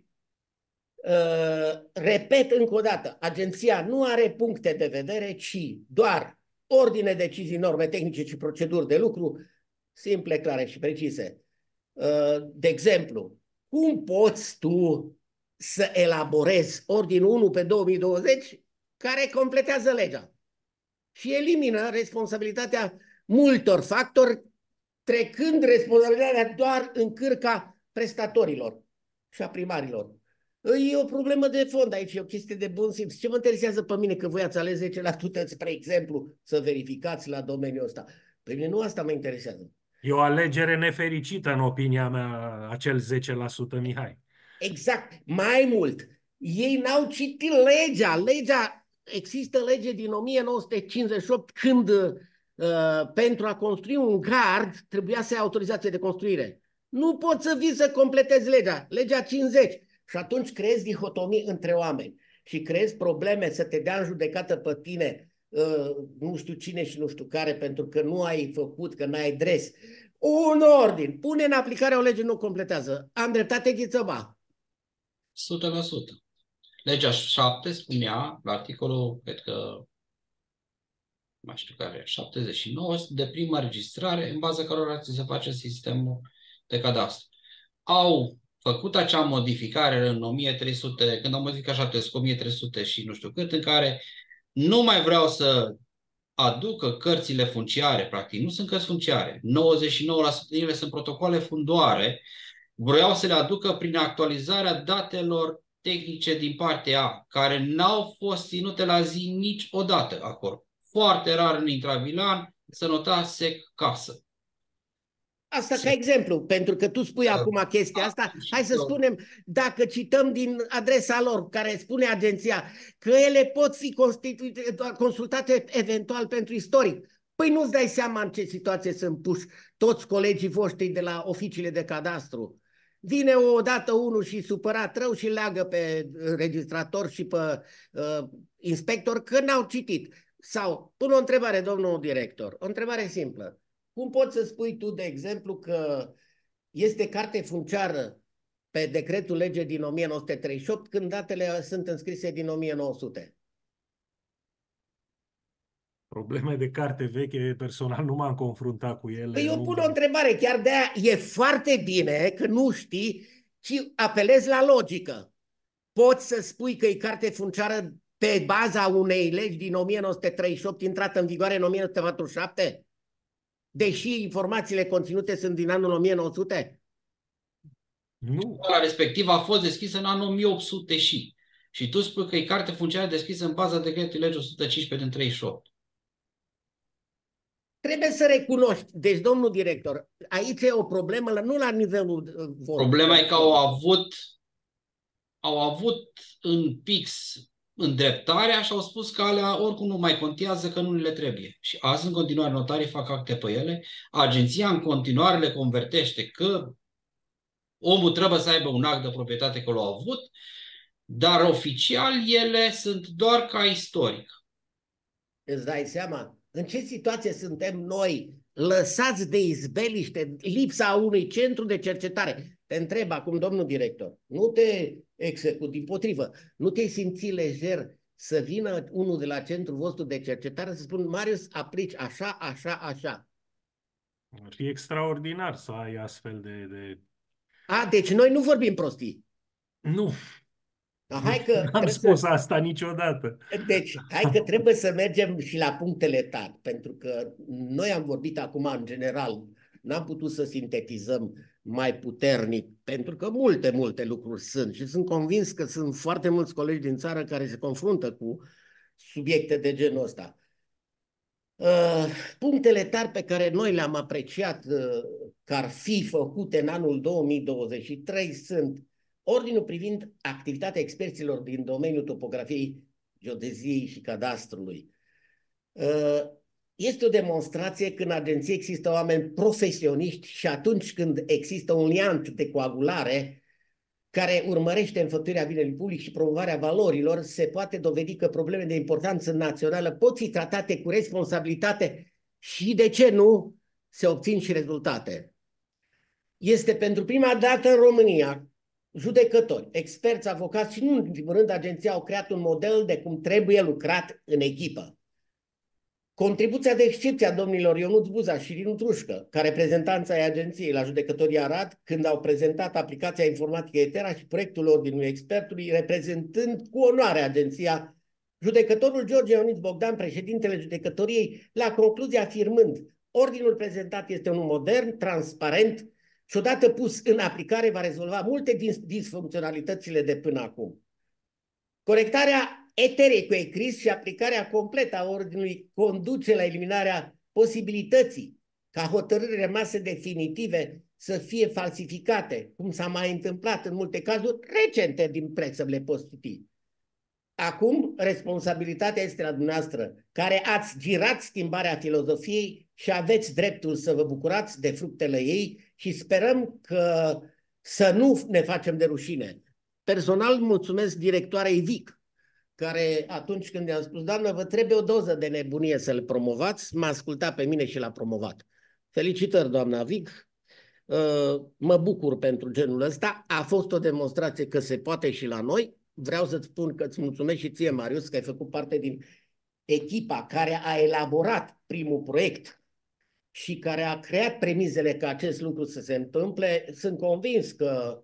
Repet încă o dată, agenția nu are puncte de vedere, ci doar ordine, decizii, norme tehnice și proceduri de lucru simple, clare și precise. De exemplu, cum poți tu să elaborezi ordinul 1 pe 2020 care completează legea și elimină responsabilitatea multor factori, trecând responsabilitatea doar în cârca prestatorilor și a primarilor. E o problemă de fond aici, e o chestie de bun simț. Ce mă interesează pe mine că voi ați ales 10%, spre exemplu, să verificați la domeniul ăsta? Pe mine nu asta mă interesează. E o alegere nefericită, în opinia mea, acel 10%, Mihai. Exact, mai mult. Ei n-au citit legea. Există lege din 1958 când pentru a construi un gard trebuia să ai autorizație de construire. Nu poți să vii să completezi legea 50 și atunci creezi dihotomii între oameni și creezi probleme să te dea în judecată pe tine nu știu cine și nu știu care pentru că nu ai făcut, că n-ai dres. Un ordin, pune în aplicare o lege, nu completează. Am dreptate, Ghițăba? 100%. Legea 7 spunea, la articolul, cred că, mai știu care, 79, de primă înregistrare, în baza cărora se face sistemul de cadastru. Au făcut acea modificare în 1300, când au modificat 700, 1300 și nu știu cât, în care nu mai vreau să aducă cărțile funciare, practic, nu sunt cărți funciare, 99% din ele sunt protocoale fundoare, vreau să le aducă prin actualizarea datelor tehnice din partea A, care n-au fost ținute la zi niciodată acolo. Foarte rar în intravilan să nota sec casă. Asta ca exemplu, pentru că tu spui acum chestia asta, hai să spunem, dacă cităm din adresa lor, care spune agenția, că ele pot fi consultate eventual pentru istoric. Păi nu-ți dai seama în ce situație sunt puși toți colegii voștri de la oficiile de cadastru. Vine odată unul și supărat rău și leagă pe registrator și pe inspector că n-au citit. Sau pun o întrebare, domnul director, o întrebare simplă. Cum poți să spui tu, de exemplu, că este carte funciară pe decretul lege din 1938 când datele sunt înscrise din 1900? Probleme de carte veche, personal nu m-am confruntat cu ele. Păi eu pun o întrebare, chiar de-aia e foarte bine că nu știi, ci apelezi la logică. Poți să spui că e carte funciară pe baza unei legi din 1938 intrată în vigoare în 1947? Deși informațiile conținute sunt din anul 1900? Nu. Școala respectivă a fost deschisă în anul 1800 și tu spui că e carte funciară deschisă în baza decretului lege 115 din 38. Trebuie să recunoști. Deci, domnul director, aici e o problemă, nu la nivelul Problema e că au avut în pix îndreptarea și au spus că alea oricum nu mai contează, că nu le trebuie. Și azi, în continuare, notarii fac acte pe ele, agenția în continuare le convertește că omul trebuie să aibă un act de proprietate că l-a avut, dar oficial ele sunt doar ca istoric. Îți dai seama? În ce situație suntem noi, lăsați de izbeliște, lipsa unui centru de cercetare? Te întreb acum, domnul director, nu te execut, dimpotrivă, nu te-ai simți lejer să vină unul de la centrul vostru de cercetare să spun, Marius, aplici așa, așa, așa? Ar fi extraordinar să ai astfel de... Deci noi nu vorbim prostii. Nu, Hai că n-am spus asta niciodată. Deci, hai că trebuie să mergem și la punctele tari, pentru că noi am vorbit acum în general, n-am putut să sintetizăm mai puternic, pentru că multe lucruri sunt și sunt convins că sunt foarte mulți colegi din țară care se confruntă cu subiecte de genul ăsta. Punctele tari pe care noi le-am apreciat că ar fi făcute în anul 2023 sunt ordinul privind activitatea experților din domeniul topografiei, geodeziei și cadastrului. Este o demonstrație că în agenție există oameni profesioniști și atunci când există un liant de coagulare care urmărește înfăptuirea binelui public și promovarea valorilor, se poate dovedi că probleme de importanță națională pot fi tratate cu responsabilitate și, de ce nu, se obțin și rezultate. Este pentru prima dată în România judecători, experți, avocați și nu în primul rând agenția au creat un model de cum trebuie lucrat în echipă. Contribuția de excepție a domnilor Ionuț Buza și Rinu Trușcă, ca reprezentanți ai agenției la judecătorii Arad, când au prezentat aplicația informatică Etera și proiectul ordinului expertului, reprezentând cu onoare agenția, judecătorul George Ionuț Bogdan, președintele judecătoriei, la concluzie afirmând: ordinul prezentat este unul modern, transparent și odată pus în aplicare va rezolva multe din disfuncționalitățile de până acum. Corectarea Eterei cu ECRIS și aplicarea completă a ordinului conduce la eliminarea posibilității ca hotărâri rămase definitive să fie falsificate, cum s-a mai întâmplat în multe cazuri recente din presă, le pot citi. Acum, responsabilitatea este la dumneavoastră, care ați girat schimbarea filozofiei și aveți dreptul să vă bucurați de fructele ei și sperăm că să nu ne facem de rușine. Personal mulțumesc directoarei Vic, care atunci când i-am spus, doamnă, vă trebuie o doză de nebunie să-l promovați, m-a ascultat pe mine și l-a promovat. Felicitări, doamna Vic, mă bucur pentru genul ăsta, a fost o demonstrație că se poate și la noi. Vreau să-ți spun că îți mulțumesc și ție, Marius, că ai făcut parte din echipa care a elaborat primul proiect și care a creat premizele ca acest lucru să se întâmple. Sunt convins că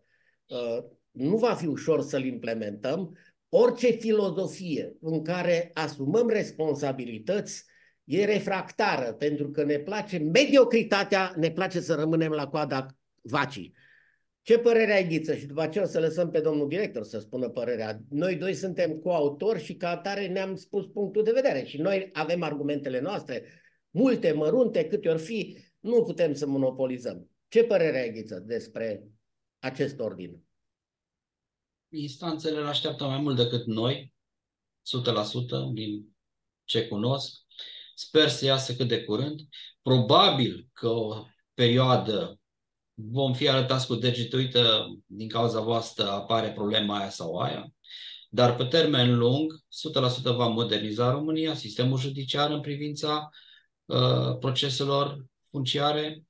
nu va fi ușor să-l implementăm. Orice filozofie în care asumăm responsabilități e refractară, pentru că ne place mediocritatea, ne place să rămânem la coada vacii. Ce părere ai, Ghiță? Și după aceea o să lăsăm pe domnul director să spună părerea. Noi doi suntem coautori și ca atare ne-am spus punctul de vedere și noi avem argumentele noastre, multe, mărunte, câte ori fi, nu putem să monopolizăm. Ce părere ai, Ghiță, despre acest ordin? Instanțele le așteaptă mai mult decât noi, 100% din ce cunosc. Sper să iasă cât de curând. Probabil că o perioadă vom fi arătați cu degetul, uite, din cauza voastră apare problema aia sau aia, dar pe termen lung, 100% va moderniza România, sistemul judiciar în privința proceselor funciare,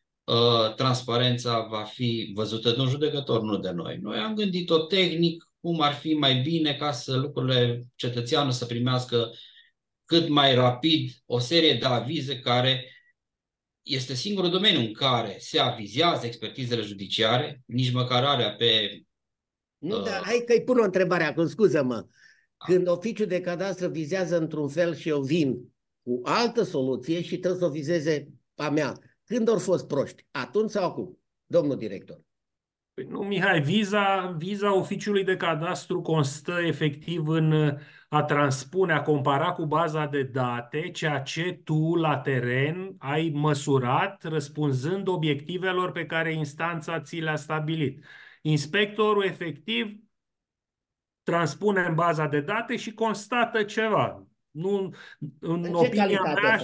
transparența va fi văzută de un judecător, nu de noi. Noi am gândit-o tehnic, cum ar fi mai bine ca să lucrurile, cetățeanul să primească cât mai rapid o serie de avize care este singurul domeniu în care se avizează expertizele judiciare, nici măcar alea pe... Nu, dar hai că-i pun o întrebare acum, scuză-mă. Când oficiul de cadastru vizează într-un fel și eu vin cu altă soluție și trebuie să o vizeze a mea, când au fost proști? Atunci sau acum, domnul director? Păi nu, Mihai, viza oficiului de cadastru constă efectiv în a transpune, a compara cu baza de date ceea ce tu la teren ai măsurat răspunzând obiectivelor pe care instanța ți le-a stabilit. Inspectorul efectiv transpune în baza de date și constată ceva. Nu, în opinia mea,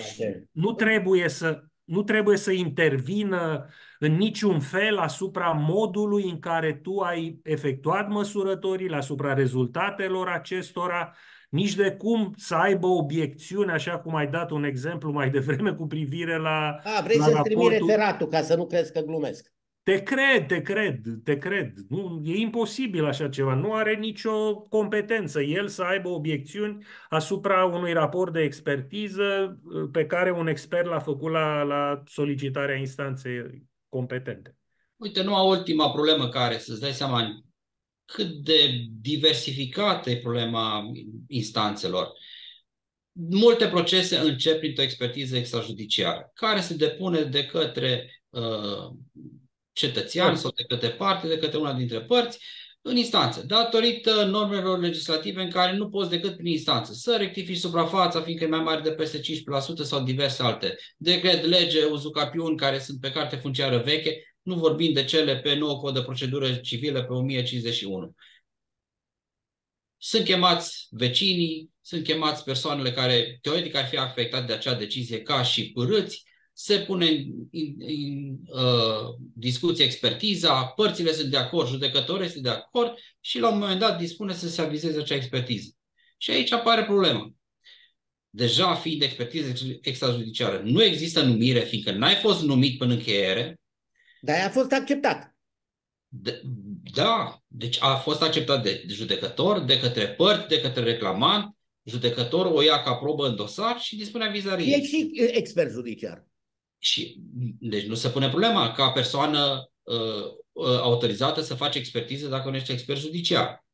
nu trebuie să intervină în niciun fel asupra modului în care tu ai efectuat măsurătorile, asupra rezultatelor acestora, nici de cum să aibă obiecțiune, așa cum ai dat un exemplu mai devreme cu privire la vrei să-ți trimi raportul... referatul ca să nu crezi că glumesc. Te cred. Nu, e imposibil așa ceva. Nu are nicio competență el să aibă obiecțiuni asupra unui raport de expertiză pe care un expert l-a făcut la solicitarea instanței competente. Uite, nu ultima problemă care, să-ți dai seama cât de diversificată e problema instanțelor. Multe procese încep printr-o expertiză extrajudiciară, care se depune de către cetățean sau de către parte, de către una dintre părți, în instanță, datorită normelor legislative în care nu poți decât prin instanță să rectifici suprafața, fiindcă e mai mare de peste 15% sau diverse alte decret, lege, uzucapiuni care sunt pe carte funciară veche, nu vorbim de cele pe nou cod de procedură civilă pe 1051. Sunt chemați vecinii, sunt chemați persoanele care teoretic ar fi afectate de acea decizie ca și părâți, se pune în discuție expertiza, părțile sunt de acord, judecătorul este de acord și la un moment dat dispune să se avizeze acea expertiză. Și aici apare problema. Deja fiind expertiză extrajudiciară, nu există numire, fiindcă n-ai fost numit până încheiere. Dar a fost acceptat. Da, deci a fost acceptat de judecător, de către părți, de către reclamant, judecătorul o ia ca probă în dosar și dispune avizării. E și expert judiciar. Și, deci nu se pune problema ca persoană autorizată să faci expertiză dacă nu ești expert judiciar.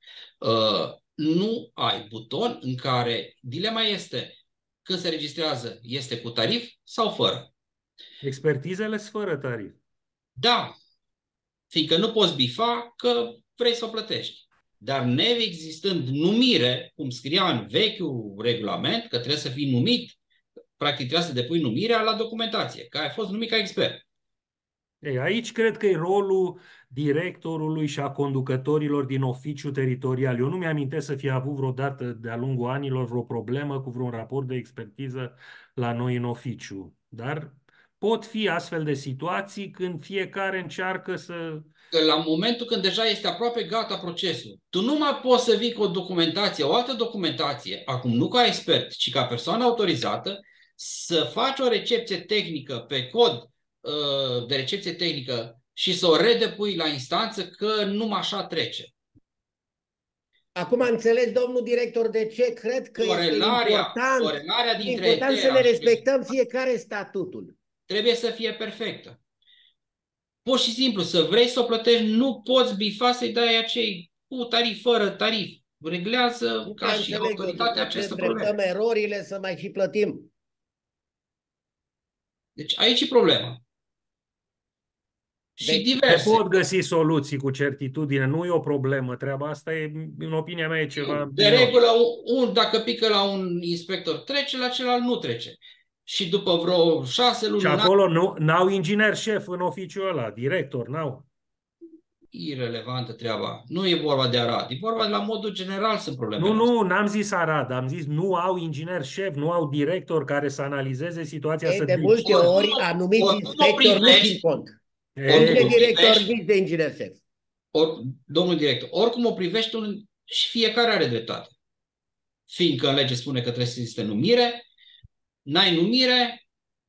Nu ai buton în care dilema este când se registrează, este cu tarif sau fără. Expertizele sunt fără tarif. Da, fiindcă nu poți bifa că vrei să o plătești. Dar neexistând numire, cum scria în vechiul regulament, că trebuie să fii numit practic trebuia să depui numirea la documentație, că ai fost numit ca expert. Ei, aici cred că e rolul directorului și a conducătorilor din oficiu teritorial. Eu nu mi-amintesc să fie avut vreodată de-a lungul anilor vreo problemă cu vreun raport de expertiză la noi în oficiu. Dar pot fi astfel de situații când fiecare încearcă să... Că la momentul când deja este aproape gata procesul, tu nu mai poți să vii cu o documentație, o altă documentație, acum nu ca expert, ci ca persoană autorizată, să faci o recepție tehnică pe cod de recepție tehnică și să o redepui la instanță că numai așa trece. Acum înțelegi, domnul director, de ce cred că este important să ne respectăm fiecare statutul. Trebuie să fie perfectă. Pur și simplu, să vrei să o plătești, nu poți bifa să-i dai acei cu tarif, fără tarif. Reglează ca și autoritatea această problemă. Erorile să mai și plătim. Deci aici e problema. Și diverse. Se pot găsi soluții cu certitudine, nu e o problemă. Treaba asta, e, în opinia mea, e ceva... De regulă, dacă pică la un inspector trece, la celălalt nu trece. Și după vreo 6 luni... Și acolo n-au inginer șef în oficiul ăla, director, n-au. Irelevantă treaba. Nu e vorba de Arad, e vorba de la modul general sunt problemele. Nu, n-am zis Arad, am zis nu au inginer șef, nu au director care să analizeze situația. De multe ori anumiți inspectori nu țin cont. Nici de director, nici de inginer șef. Domnul director, oricum o privești și fiecare are dreptate. Fiindcă în lege spune că trebuie să existe numire, n-ai numire.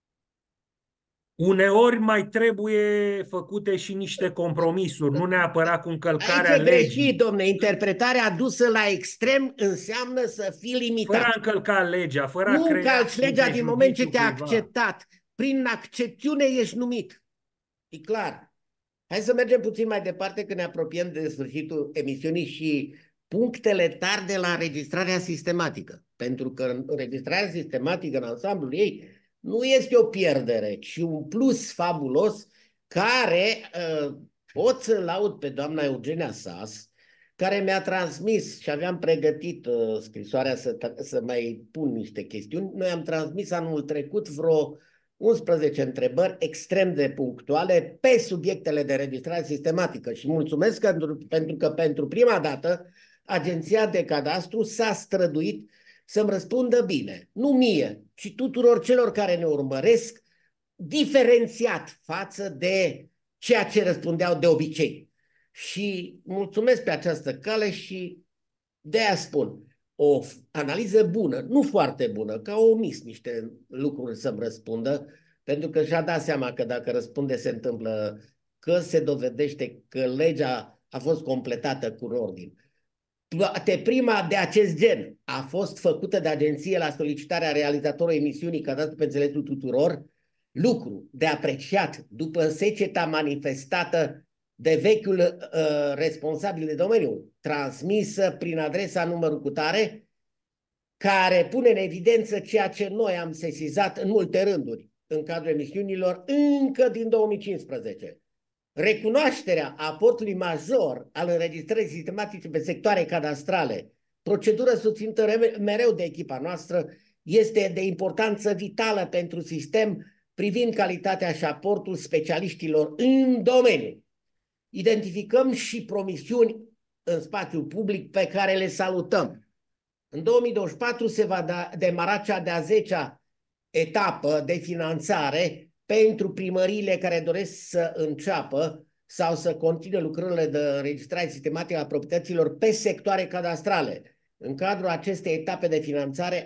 Uneori mai trebuie făcute și niște compromisuri, nu neapărat cu încălcarea legii. Aici e greșit, domne. Interpretarea adusă la extrem înseamnă să fii limitat. Fără a încălca legea, fără a crea... Nu încalci legea din moment ce te-a acceptat. Prin accepțiune ești numit. E clar. Hai să mergem puțin mai departe când ne apropiem de sfârșitul emisiunii și punctele tari de la înregistrarea sistematică. Pentru că înregistrarea sistematică în ansamblul ei nu este o pierdere, ci un plus fabulos care pot să laud pe doamna Eugenia Sas, care mi-a transmis și aveam pregătit scrisoarea să mai pun niște chestiuni. Noi am transmis anul trecut vreo 11 întrebări extrem de punctuale pe subiectele de înregistrare sistematică și mulțumesc pentru că pentru prima dată Agenția de Cadastru s-a străduit să-mi răspundă bine, nu mie, ci tuturor celor care ne urmăresc, diferențiat față de ceea ce răspundeau de obicei. Și mulțumesc pe această cale și de-aia spun, o analiză bună, nu foarte bună, că au omis niște lucruri să-mi răspundă, pentru că și-a dat seama că dacă răspunde se întâmplă, că se dovedește că legea a fost completată cu ordine. Poate prima de acest gen a fost făcută de agenție la solicitarea realizatorului emisiunii Cadastru pe înțelesul tuturor, lucru de apreciat după seceta manifestată de vechiul responsabil de domeniu, transmisă prin adresa numărul cutare, care pune în evidență ceea ce noi am sesizat în multe rânduri în cadrul emisiunilor încă din 2015. Recunoașterea aportului major al înregistrării sistematice pe sectoare cadastrale, procedură susținută mereu de echipa noastră, este de importanță vitală pentru sistem privind calitatea și aportul specialiștilor în domeniu. Identificăm și promisiuni în spațiul public pe care le salutăm. În 2024 se va demara cea de-a 10-a etapă de finanțare pentru primăriile care doresc să înceapă sau să continue lucrările de înregistrare sistematică a proprietăților pe sectoare cadastrale. În cadrul acestei etape de finanțare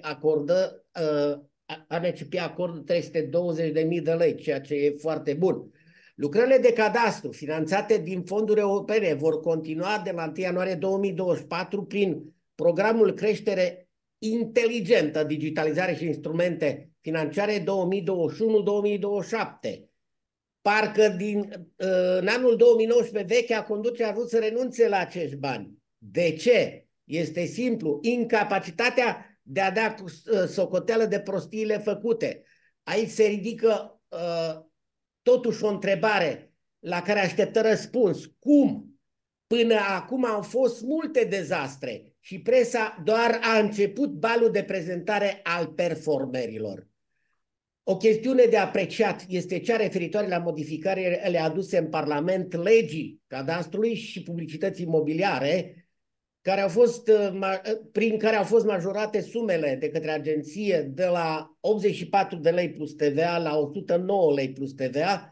ANCP acordă 320.000 de lei, ceea ce e foarte bun. Lucrările de cadastru finanțate din fonduri europene vor continua de la 1 ianuarie 2024 prin programul Creștere Inteligentă, Digitalizare și Instrumente Financiare 2021-2027. Parcă în anul 2019 vechea conducere a vrut să renunțe la acești bani. De ce? Este simplu, incapacitatea de a da socoteală de prostiile făcute. Aici se ridică totuși o întrebare la care așteptă răspuns. Cum? Până acum au fost multe dezastre și presa doar a început balul de prezentare al performerilor. O chestiune de apreciat este cea referitoare la modificările aduse în Parlament legii cadastrului și publicității imobiliare, care au fost, prin care au fost majorate sumele de către agenție de la 84 de lei plus TVA la 109 lei plus TVA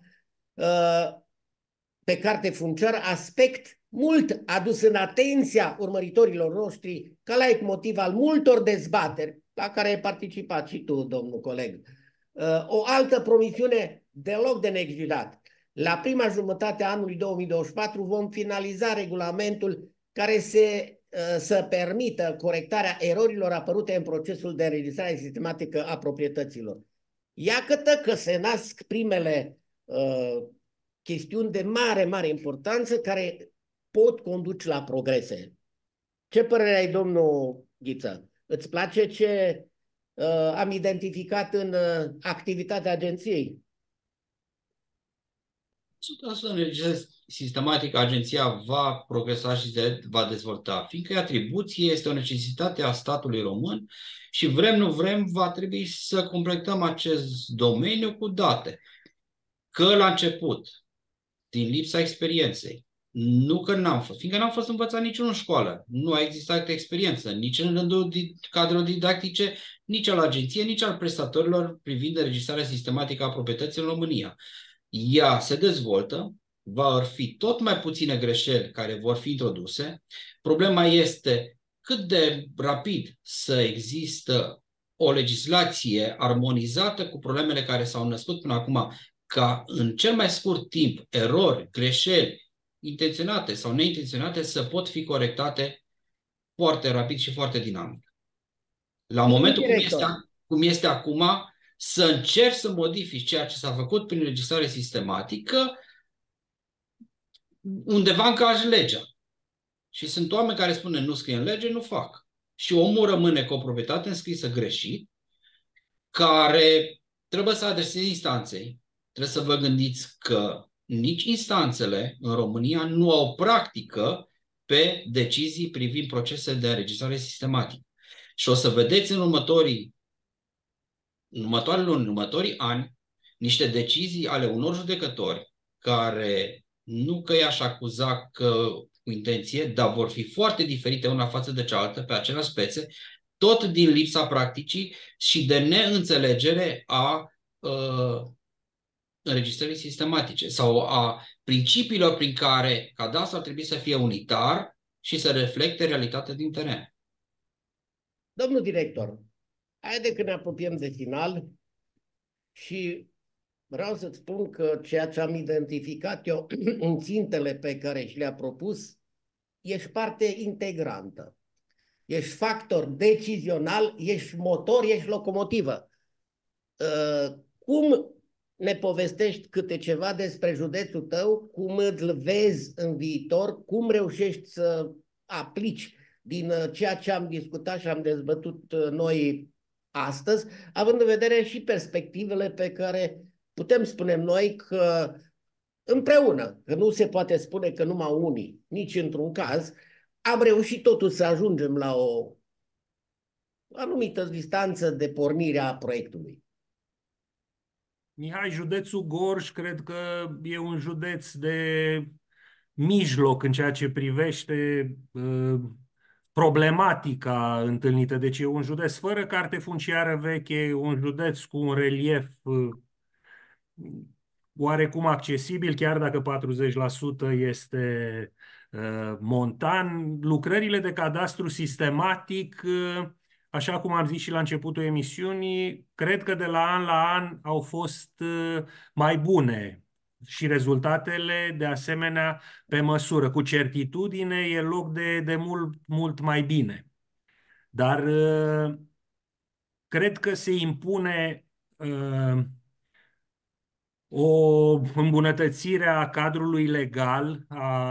pe carte funciară, aspect mult adus în atenția urmăritorilor noștri ca la motiv al multor dezbateri la care ai participat și tu, domnul coleg. O altă promisiune deloc de neglijat. La prima jumătate a anului 2024 vom finaliza regulamentul care să permită corectarea erorilor apărute în procesul de înregistrare sistematică a proprietăților. Iată că se nasc primele chestiuni de mare, mare importanță care pot conduce la progrese. Ce părere ai, domnul Ghiță? Îți place ce am identificat în activitatea agenției? 100% în înregistrare sistematică, agenția va progresa și se va dezvolta, fiindcă atribuție este o necesitate a statului român și vrem, nu vrem, va trebui să completăm acest domeniu cu date. Că la început, din lipsa experienței, nu că n-am fost, fiindcă n-am fost învățat nici în școală, nu a existat experiență, nici în rândul cadrelor didactice, nici al agenției, nici al prestatorilor privind înregistrarea sistematică a proprietăților în România. Ea se dezvoltă, vor fi tot mai puține greșeli care vor fi introduse. Problema este cât de rapid să există o legislație armonizată cu problemele care s-au născut până acum, ca în cel mai scurt timp erori, greșeli, intenționate sau neintenționate să pot fi corectate foarte rapid și foarte dinamic. La momentul cum este acum, să încerci să modifici ceea ce s-a făcut prin legislare sistematică, undeva încalci legea. Și sunt oameni care spun nu scrie în lege, nu fac. Și omul rămâne cu o proprietate înscrisă greșit, care trebuie să adreseze instanței. Trebuie să vă gândiți că nici instanțele în România nu au practică pe decizii privind procese de înregistrare sistematică. Și o să vedeți în următoarele luni, în următorii ani, niște decizii ale unor judecători care nu că i-aș acuza că cu intenție, dar vor fi foarte diferite una față de cealaltă pe aceleași spețe, tot din lipsa practicii și de neînțelegere a înregistrării sistematice sau a principiilor prin care cadastrul ar trebui să fie unitar și să reflecte realitatea din teren. Domnul director, haide că ne apropiem de final și vreau să-ți spun că ceea ce am identificat eu în țintele pe care și le-a propus, ești parte integrantă. Ești factor decizional, ești motor, ești locomotivă. Cum ne povestești câte ceva despre județul tău, cum îl vezi în viitor, cum reușești să aplici din ceea ce am discutat și am dezbătut noi astăzi, având în vedere și perspectivele pe care putem spune noi că împreună, că nu se poate spune că numai unii, nici într-un caz, am reușit totuși să ajungem la o anumită distanță de pornire a proiectului. Mihai, județul Gorj cred că e un județ de mijloc în ceea ce privește problematica întâlnită. Deci e un județ fără carte funciară veche, un județ cu un relief oarecum accesibil, chiar dacă 40% este montan. Lucrările de cadastru sistematic, așa cum am zis și la începutul emisiunii, cred că de la an au fost mai bune și rezultatele, de asemenea, pe măsură. Cu certitudine e loc de mult, mult mai bine. Dar cred că se impune o îmbunătățire a cadrului legal,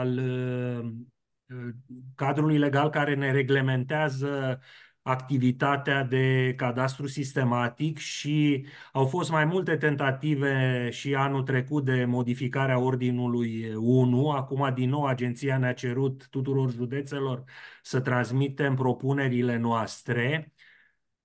cadrului legal care ne reglementează activitatea de cadastru sistematic și au fost mai multe tentative și anul trecut de modificarea Ordinului 1. Acum, din nou, agenția ne-a cerut tuturor județelor să transmitem propunerile noastre.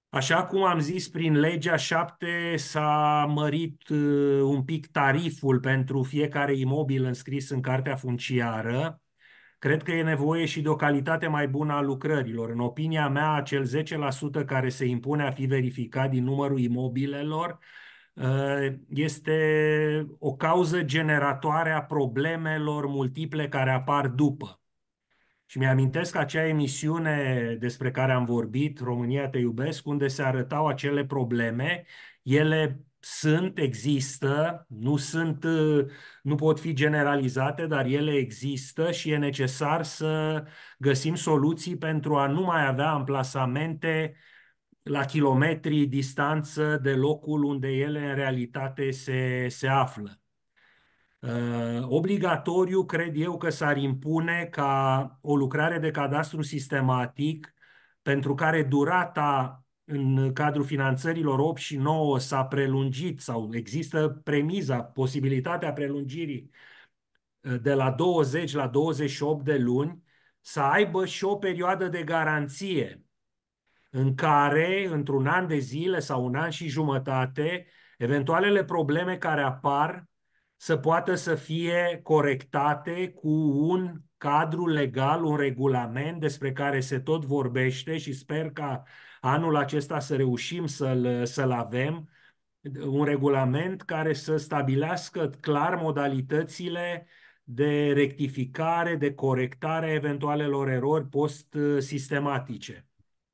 Așa cum am zis, prin legea 7 s-a mărit un pic tariful pentru fiecare imobil înscris în cartea funciară. Cred că e nevoie și de o calitate mai bună a lucrărilor. În opinia mea, acel 10% care se impune a fi verificat din numărul imobilelor este o cauză generatoare a problemelor multiple care apar după. Și mi-amintesc acea emisiune despre care am vorbit, România te iubesc, unde se arătau acele probleme. Ele sunt, există, nu pot fi generalizate, dar ele există și e necesar să găsim soluții pentru a nu mai avea amplasamente la kilometri distanță de locul unde ele în realitate se află. Obligatoriu, cred eu că s-ar impune ca o lucrare de cadastru sistematic pentru care durata în cadrul finanțărilor 8 și 9 s-a prelungit sau există premiza, posibilitatea prelungirii de la 20 la 28 de luni, să aibă și o perioadă de garanție în care, într-un an de zile sau un an și jumătate, eventualele probleme care apar să poată să fie corectate cu un cadru legal, un regulament despre care se tot vorbește și sper ca anul acesta să reușim să-l avem, un regulament care să stabilească clar modalitățile de rectificare, de corectare a eventualelor erori post-sistematice.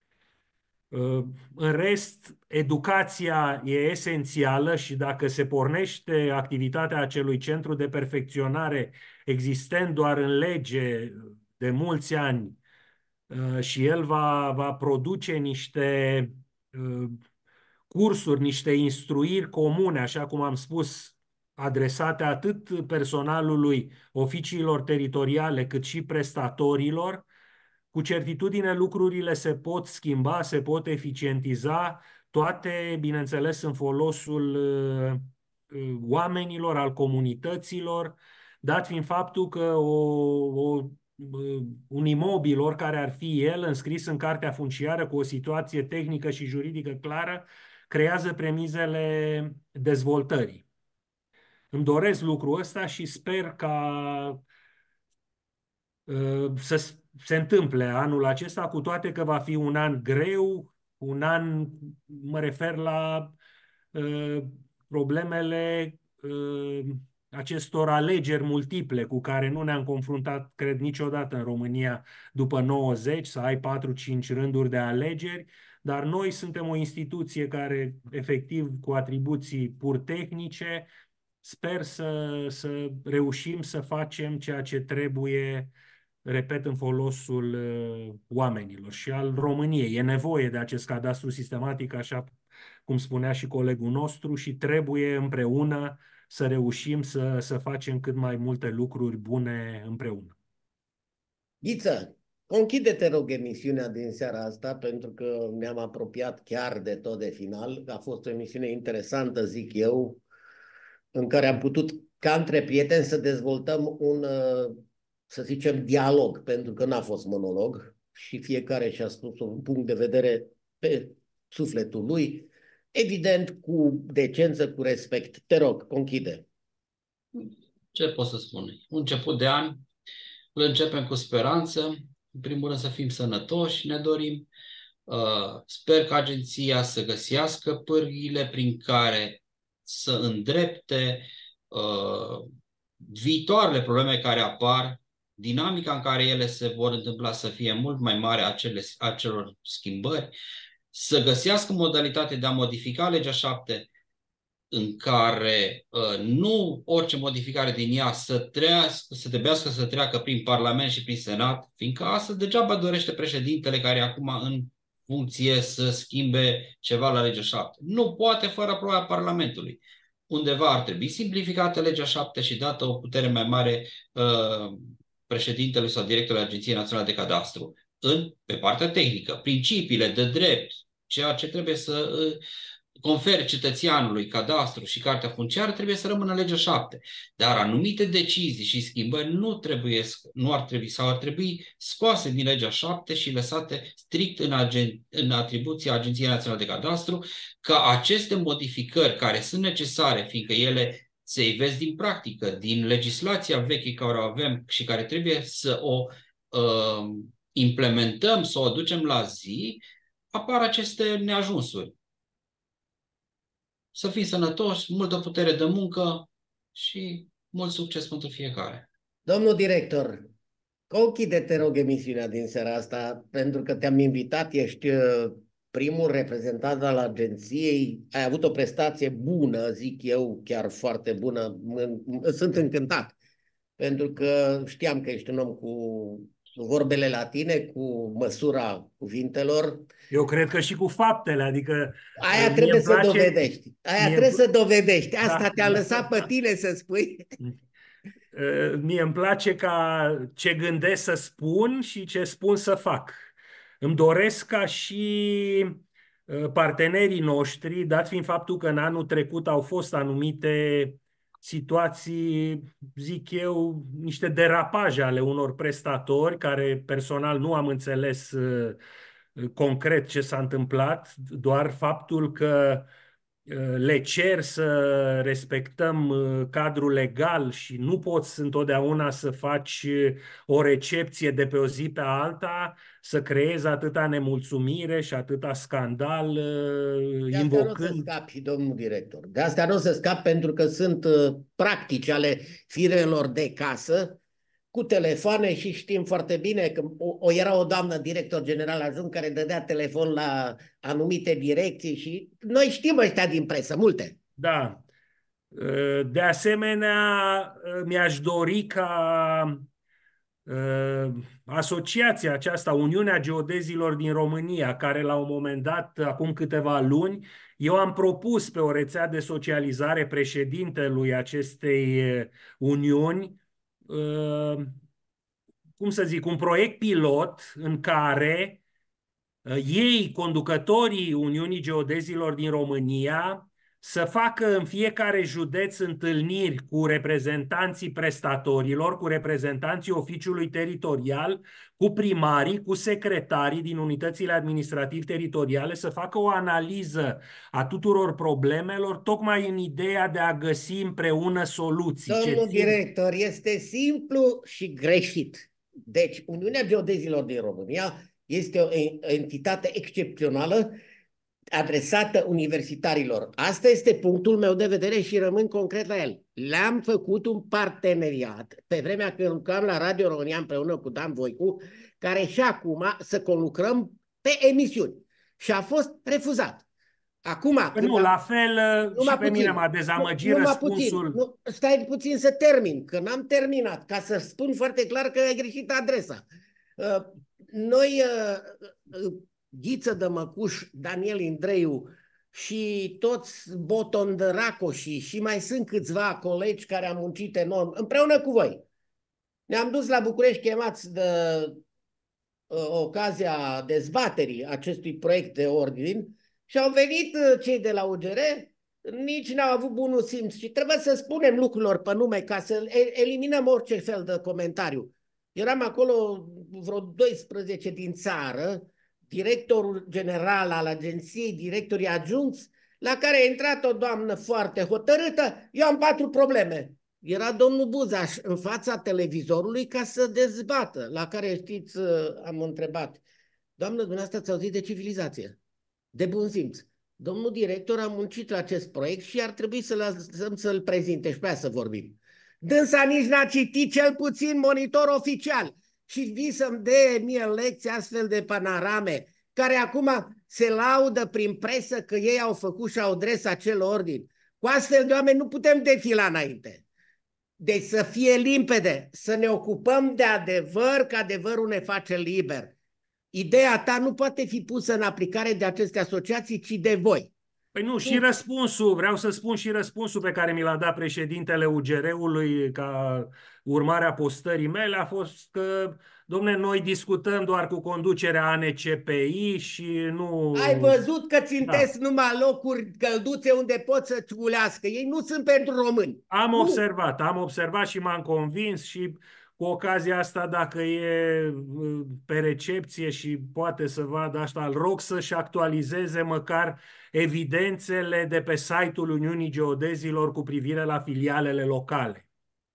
În rest, educația e esențială și dacă se pornește activitatea acelui centru de perfecționare existent doar în lege de mulți ani și el va produce niște cursuri, niște instruiri comune, așa cum am spus, adresate atât personalului oficiilor teritoriale cât și prestatorilor, cu certitudine lucrurile se pot schimba, se pot eficientiza, toate, bineînțeles, în folosul oamenilor, al comunităților, dat fiind faptul că un imobil, oricare ar fi el, înscris în cartea funciară cu o situație tehnică și juridică clară, creează premizele dezvoltării. Îmi doresc lucrul ăsta și sper ca să se întâmple anul acesta, cu toate că va fi un an greu, un an, mă refer la problemele acestor alegeri multiple cu care nu ne-am confruntat, cred, niciodată în România după 90, să ai 4-5 rânduri de alegeri, dar noi suntem o instituție care, efectiv, cu atribuții pur tehnice, sper să reușim să facem ceea ce trebuie, repet, în folosul oamenilor și al României. E nevoie de acest cadastru sistematic, așa cum spunea și colegul nostru, și trebuie împreună să reușim să facem cât mai multe lucruri bune împreună. Ghiță, conchide, te rog, emisiunea din seara asta, pentru că ne-am apropiat chiar de tot de final. A fost o emisiune interesantă, zic eu, în care am putut, ca între prieteni, să dezvoltăm un, să zicem, dialog, pentru că n-a fost monolog și fiecare și-a spus un punct de vedere pe sufletul lui, evident, cu decență, cu respect. Te rog, conchide. Ce pot să spun? Un început de an, îl începem cu speranță. În primul rând să fim sănătoși, ne dorim. Sper că agenția să găsească pârghiile prin care să îndrepte viitoarele probleme care apar, dinamica în care ele se vor întâmpla să fie mult mai mare acelor schimbări, să găsească modalitate de a modifica legea 7 în care nu orice modificare din ea să trebuiască să treacă prin Parlament și prin Senat, fiindcă asta degeaba dorește președintele care e acum în funcție să schimbe ceva la legea 7. Nu poate fără aprobarea Parlamentului. Undeva ar trebui simplificată legea 7 și dată o putere mai mare președintelui sau directorului Agenției Naționale de Cadastru. Pe partea tehnică, principiile de drept, ceea ce trebuie să conferi cetățeanului cadastru și cartea funciară trebuie să rămână legea 7. Dar anumite decizii și schimbări nu ar trebui sau ar trebui scoase din legea 7 și lăsate strict în atribuția Agenției Naționale de Cadastru, ca aceste modificări care sunt necesare, fiindcă ele se ivesc din practică, din legislația veche care o avem și care trebuie să o implementăm, să o aducem la zi, apar aceste neajunsuri. Să fii sănătoși, multă putere de muncă și mult succes pentru fiecare. Domnul director, conchide, te rog, emisiunea din seara asta, pentru că te-am invitat, ești primul reprezentant al agenției, ai avut o prestație bună, zic eu, chiar foarte bună, sunt încântat, pentru că știam că ești un om cu vorbele latine, cu măsura cuvintelor. Eu cred că și cu faptele, adică... Aia trebuie să dovedești. Trebuie să dovedești. Asta te-a lăsat pe tine să spui. Mie îmi place ca ce gândesc să spun și ce spun să fac. Îmi doresc ca și partenerii noștri, dat fiind faptul că în anul trecut au fost anumite situații, zic eu, niște derapaje ale unor prestatori care personal nu am înțeles concret ce s-a întâmplat, doar faptul că le cer să respectăm cadrul legal și nu poți întotdeauna să faci o recepție de pe o zi pe alta, să creezi atâta nemulțumire și atâta scandal invocând... De asta nu o să scapi, domnul director. De asta nu o să scap, pentru că sunt practici ale firmelor de casă cu telefoane și știm foarte bine că era o doamnă director general adjunct care dădea telefon la anumite direcții și noi știm ăștia din presă, multe. Da. De asemenea, mi-aș dori ca asociația aceasta, Uniunea Geodezilor din România, care la un moment dat, acum câteva luni, eu am propus pe o rețea de socializare președintelui acestei uniuni, cum să zic, un proiect pilot în care ei, conducătorii Uniunii Geodezilor din România, să facă în fiecare județ întâlniri cu reprezentanții prestatorilor, cu reprezentanții oficiului teritorial, cu primarii, cu secretarii din unitățile administrativ-teritoriale, să facă o analiză a tuturor problemelor, tocmai în ideea de a găsi împreună soluții. Domnul director, este simplu și greșit. Deci, Uniunea Geodezilor din România este o entitate excepțională adresată universitarilor. Asta este punctul meu de vedere și rămân concret la el. Le-am făcut un parteneriat pe vremea când lucram la Radio România împreună cu Dan Voicu, care și acum să conlucrăm pe emisiuni. Și a fost refuzat. Acum, nu, la fel și pe mine m-a dezamăgit răspunsul. Nu, stai puțin să termin, că n-am terminat, ca să spun foarte clar că ai greșit adresa. Noi, Ghiță de Măcuș, Daniel Indreiu și toți Boton de Racoși și mai sunt câțiva colegi care am muncit enorm, împreună cu voi. Ne-am dus la București chemați de ocazia dezbaterii acestui proiect de ordine și au venit cei de la UGR, nici n-au avut bunul simț și trebuie să spunem lucrurilor pe nume ca să eliminăm orice fel de comentariu. Eram acolo vreo 12 din țară, directorul general al agenției, directorii adjuncți, la care a intrat o doamnă foarte hotărâtă. Eu am 4 probleme. Era domnul Buzaș în fața televizorului ca să dezbată, la care, știți, am întrebat: doamnă, dumneavoastră ați auzit de civilizație, de bun simț. Domnul director a muncit la acest proiect și ar trebui să lăsăm să-l prezinte și pe aia să vorbim. Dânsa nici n-a citit cel puțin Monitor oficial și vii să-mi dea mie lecții astfel de panorame, care acum se laudă prin presă că ei au făcut și au adres acel ordin. Cu astfel de oameni nu putem defila înainte. Deci să fie limpede, să ne ocupăm de adevăr, că adevărul ne face liber. Ideea ta nu poate fi pusă în aplicare de aceste asociații, ci de voi. Păi nu, și răspunsul, vreau să spun și răspunsul pe care mi l-a dat președintele UGR-ului ca urmare a postării mele a fost că, Dom'le, noi discutăm doar cu conducerea ANCPI și nu... Ai văzut că Da. țintesc numai locuri călduțe unde pot să ciulească. Ei nu sunt pentru români. Am Nu. observat și m-am convins și cu ocazia asta, dacă e pe recepție și poate să vadă asta, îl rog să-și actualizeze măcar evidențele de pe site-ul Uniunii Geodezilor cu privire la filialele locale.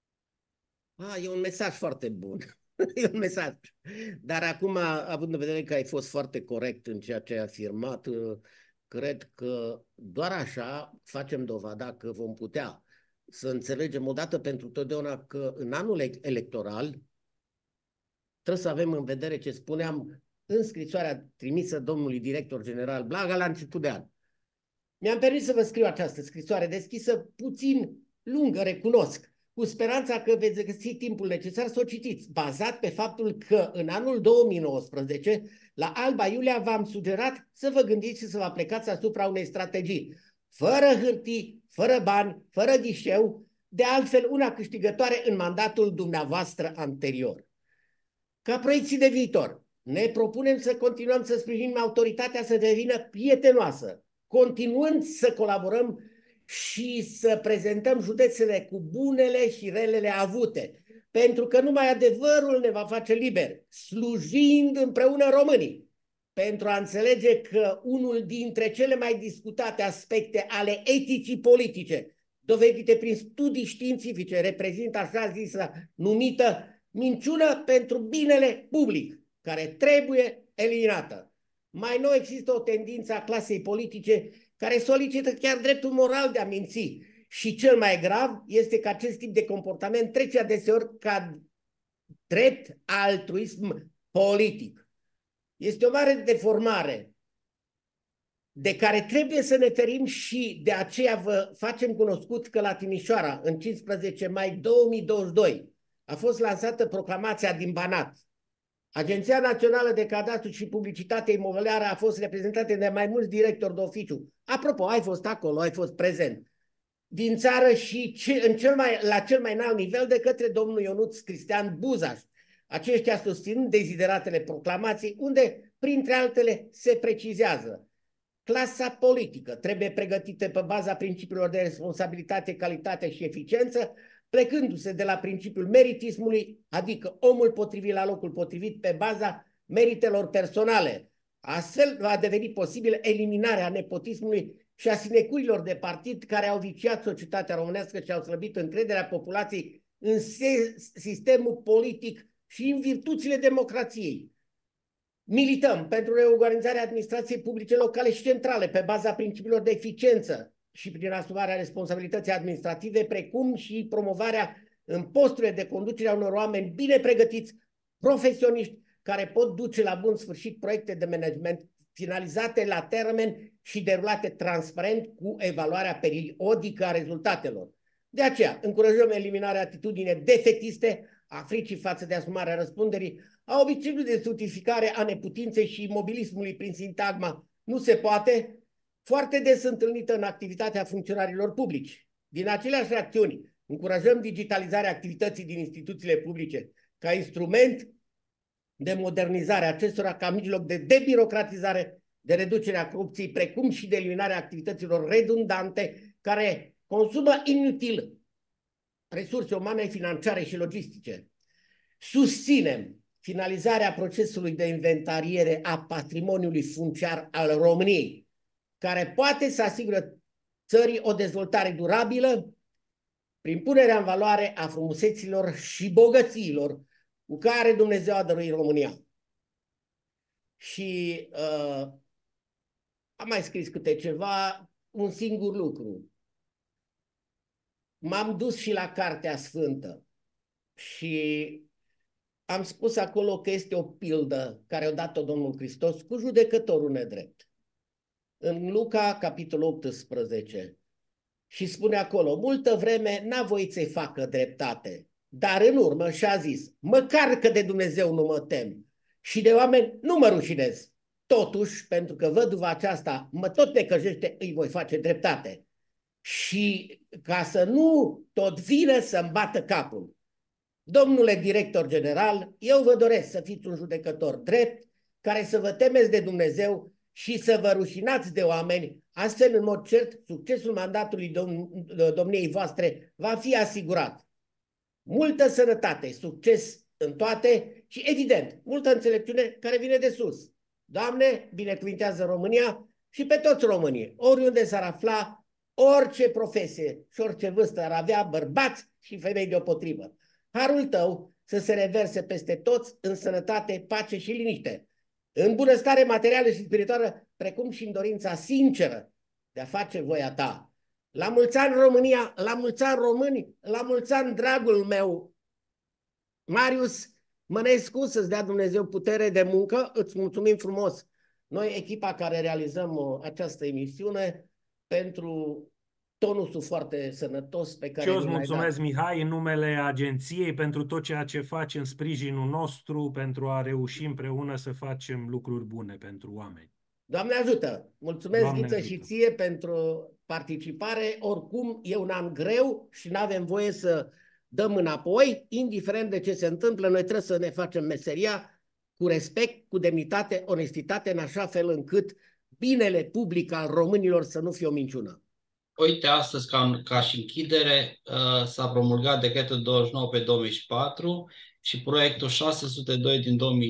E un mesaj foarte bun. E un mesaj. Dar acum, având în vedere că ai fost foarte corect în ceea ce ai afirmat, cred că doar așa facem dovada că vom putea să înțelegem odată pentru totdeauna că în anul electoral trebuie să avem în vedere ce spuneam în scrisoarea trimisă domnului director general Blaga la început de an. Mi-am permis să vă scriu această scrisoare deschisă, puțin lungă, recunosc, cu speranța că veți găsi timpul necesar să o citiți, bazat pe faptul că în anul 2019, la Alba Iulia, v-am sugerat să vă gândiți și să vă aplicați asupra unei strategii, fără hârtii, fără bani, fără ghișeu, de altfel una câștigătoare în mandatul dumneavoastră anterior. Ca proiecții de viitor, ne propunem să continuăm să sprijinim autoritatea să devină prietenoasă, continuând să colaborăm și să prezentăm județele cu bunele și relele avute, pentru că numai adevărul ne va face liberi, slujind împreună românii, pentru a înțelege că unul dintre cele mai discutate aspecte ale eticii politice, dovedite prin studii științifice, reprezintă așa zisă numită minciună pentru binele public, care trebuie eliminată. Mai nou există o tendință a clasei politice care solicită chiar dreptul moral de a minți. Și cel mai grav este că acest tip de comportament trece adeseori ca drept altruism politic. Este o mare deformare de care trebuie să ne ferim și de aceea vă facem cunoscut că la Timișoara, în 15 mai 2022, a fost lansată proclamația din Banat. Agenția Națională de Cadastru și Publicitate Imobiliară a fost reprezentată de mai mulți directori de oficiu. Apropo, ai fost acolo, ai fost prezent. Din țară și la cel mai înalt nivel de către domnul Ionuț Cristian Buzaș. Aceștia susțin dezideratele proclamației, unde, printre altele, se precizează: clasa politică trebuie pregătită pe baza principiilor de responsabilitate, calitate și eficiență, plecându-se de la principiul meritismului, adică omul potrivit la locul potrivit pe baza meritelor personale. Astfel va deveni posibil eliminarea nepotismului și a sinecurilor de partid care au viciat societatea românească și au slăbit încrederea populației în sistemul politic și în virtuțile democrației. Milităm pentru reorganizarea administrației publice locale și centrale pe baza principiilor de eficiență și prin asumarea responsabilității administrative, precum și promovarea în posturile de conducere a unor oameni bine pregătiți, profesioniști, care pot duce la bun sfârșit proiecte de management finalizate la termen și derulate transparent cu evaluarea periodică a rezultatelor. De aceea, încurajăm eliminarea atitudinii defetiste, a fricii față de asumarea răspunderii, a obiceiului de justificare a neputinței și imobilismului prin sintagma "nu se poate", foarte des întâlnită în activitatea funcționarilor publici. Din aceleași acțiuni, încurajăm digitalizarea activității din instituțiile publice ca instrument de modernizare a acestora, ca mijloc de debirocratizare, de reducere a corupției, precum și de eliminarea activităților redundante care consumă inutil resurse umane, financiare și logistice. Susținem finalizarea procesului de inventariere a patrimoniului funciar al României, care poate să asigure țării o dezvoltare durabilă prin punerea în valoare a frumuseților și bogățiilor cu care Dumnezeu a dăruit România. Și am mai scris câte ceva, un singur lucru. M-am dus și la Cartea Sfântă și am spus acolo că este o pildă care a dat-o Domnul Hristos cu judecătorul nedrept. În Luca, capitolul 18, și spune acolo: multă vreme n-a voit să-i facă dreptate, dar în urmă și-a zis: măcar că de Dumnezeu nu mă tem și de oameni nu mă rușinez. Totuși, pentru că văduva aceasta mă tot necăjește, îi voi face dreptate. Și ca să nu tot vină să-mi bată capul. Domnule director general, eu vă doresc să fiți un judecător drept, care să vă temeți de Dumnezeu și să vă rușinați de oameni, astfel, în mod cert, succesul mandatului domniei voastre va fi asigurat. Multă sănătate, succes în toate și, evident, multă înțelepciune care vine de sus. Doamne, binecuvintează România și pe toți românii, oriunde s-ar afla, orice profesie și orice vârstă ar avea, bărbați și femei deopotrivă. Harul tău să se reverse peste toți în sănătate, pace și liniște, în bunăstare materială și spirituală, precum și în dorința sinceră de a face voia ta. La mulți ani România, la mulți ani români, la mulți ani dragul meu Marius Mănescu, să-ți dea Dumnezeu putere de muncă, îți mulțumim frumos. Noi, echipa care realizăm această emisiune, pentru tonusul foarte sănătos pe care Și eu îți ni l-ai mulțumesc, dat. Mihai, în numele agenției, pentru tot ceea ce faci în sprijinul nostru, pentru a reuși împreună să facem lucruri bune pentru oameni. Doamne ajută! Mulțumesc, Doamne Ghiță, ajută. și ție pentru participare. Oricum, e un an greu și nu avem voie să dăm înapoi, indiferent de ce se întâmplă. Noi trebuie să ne facem meseria cu respect, cu demnitate, onestitate, în așa fel încât binele public al românilor să nu fie o minciună. Uite, astăzi, ca și închidere, s-a promulgat decretul 29 pe 2004 și proiectul 602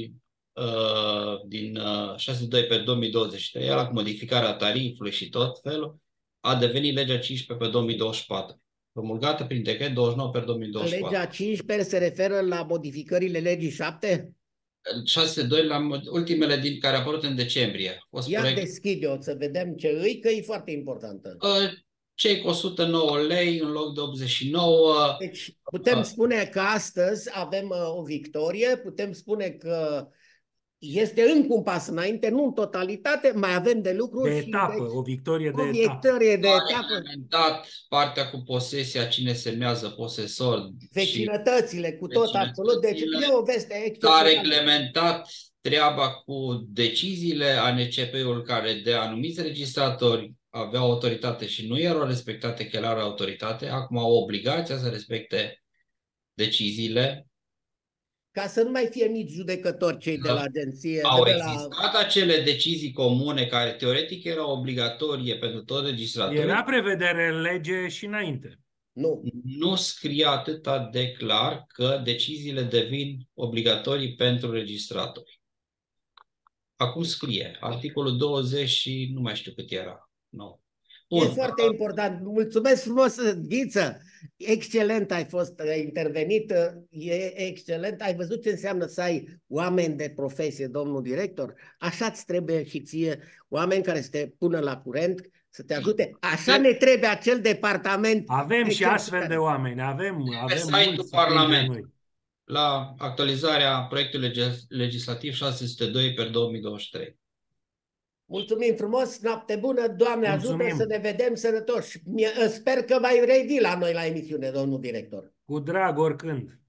din 602 pe 2023, ăla cu modificarea tarifului și tot felul, a devenit legea 15 pe 2024, promulgată prin decret 29 pe 2024. Legea 15 se referă la modificările legii 7? 602 la ultimele din care a apărut în decembrie. Ia deschide-o să vedem ce îi, că e foarte importantă. Cei cu 109 lei în loc de 89. Deci putem spune că astăzi avem o victorie, putem spune că este încă un pas înainte, nu în totalitate, mai avem de lucru. De etapă, deci, o victorie de o etapă. victorie de etapă. A reglementat partea cu posesia, cine semnează posesor. Vecinătățile, cu tot absolut. Deci e o veste A excepțională. reglementat treaba cu deciziile ANCP-ul care de anumiți registratori aveau autoritate și nu erau respectate că erau autoritate, acum au obligația să respecte deciziile. Ca să nu mai fie mici judecători cei de la agenție. Au existat acele decizii comune care teoretic erau obligatorie pentru tot registratorul. Era prevedere în lege și înainte. Nu scrie atât de clar că deciziile devin obligatorii pentru registratori. Acum scrie articolul 20 și nu mai știu cât era. No. E foarte important. Mulțumesc frumos, Ghiță. Excelent ai intervenit. E excelent. Ai văzut ce înseamnă să ai oameni de profesie, domnul director? Așa-ți trebuie și ție oameni care să te pună la curent, să te ajute. Așa ne trebuie acel departament. Avem și astfel de oameni. Avem pe site-ul Parlamentului, la actualizarea proiectului legislativ 602 pe 2023. Mulțumim frumos, noapte bună, Doamne ajută să ne vedem sănătoși. Sper că mai revii la noi la emisiune, domnul director. Cu drag, oricând.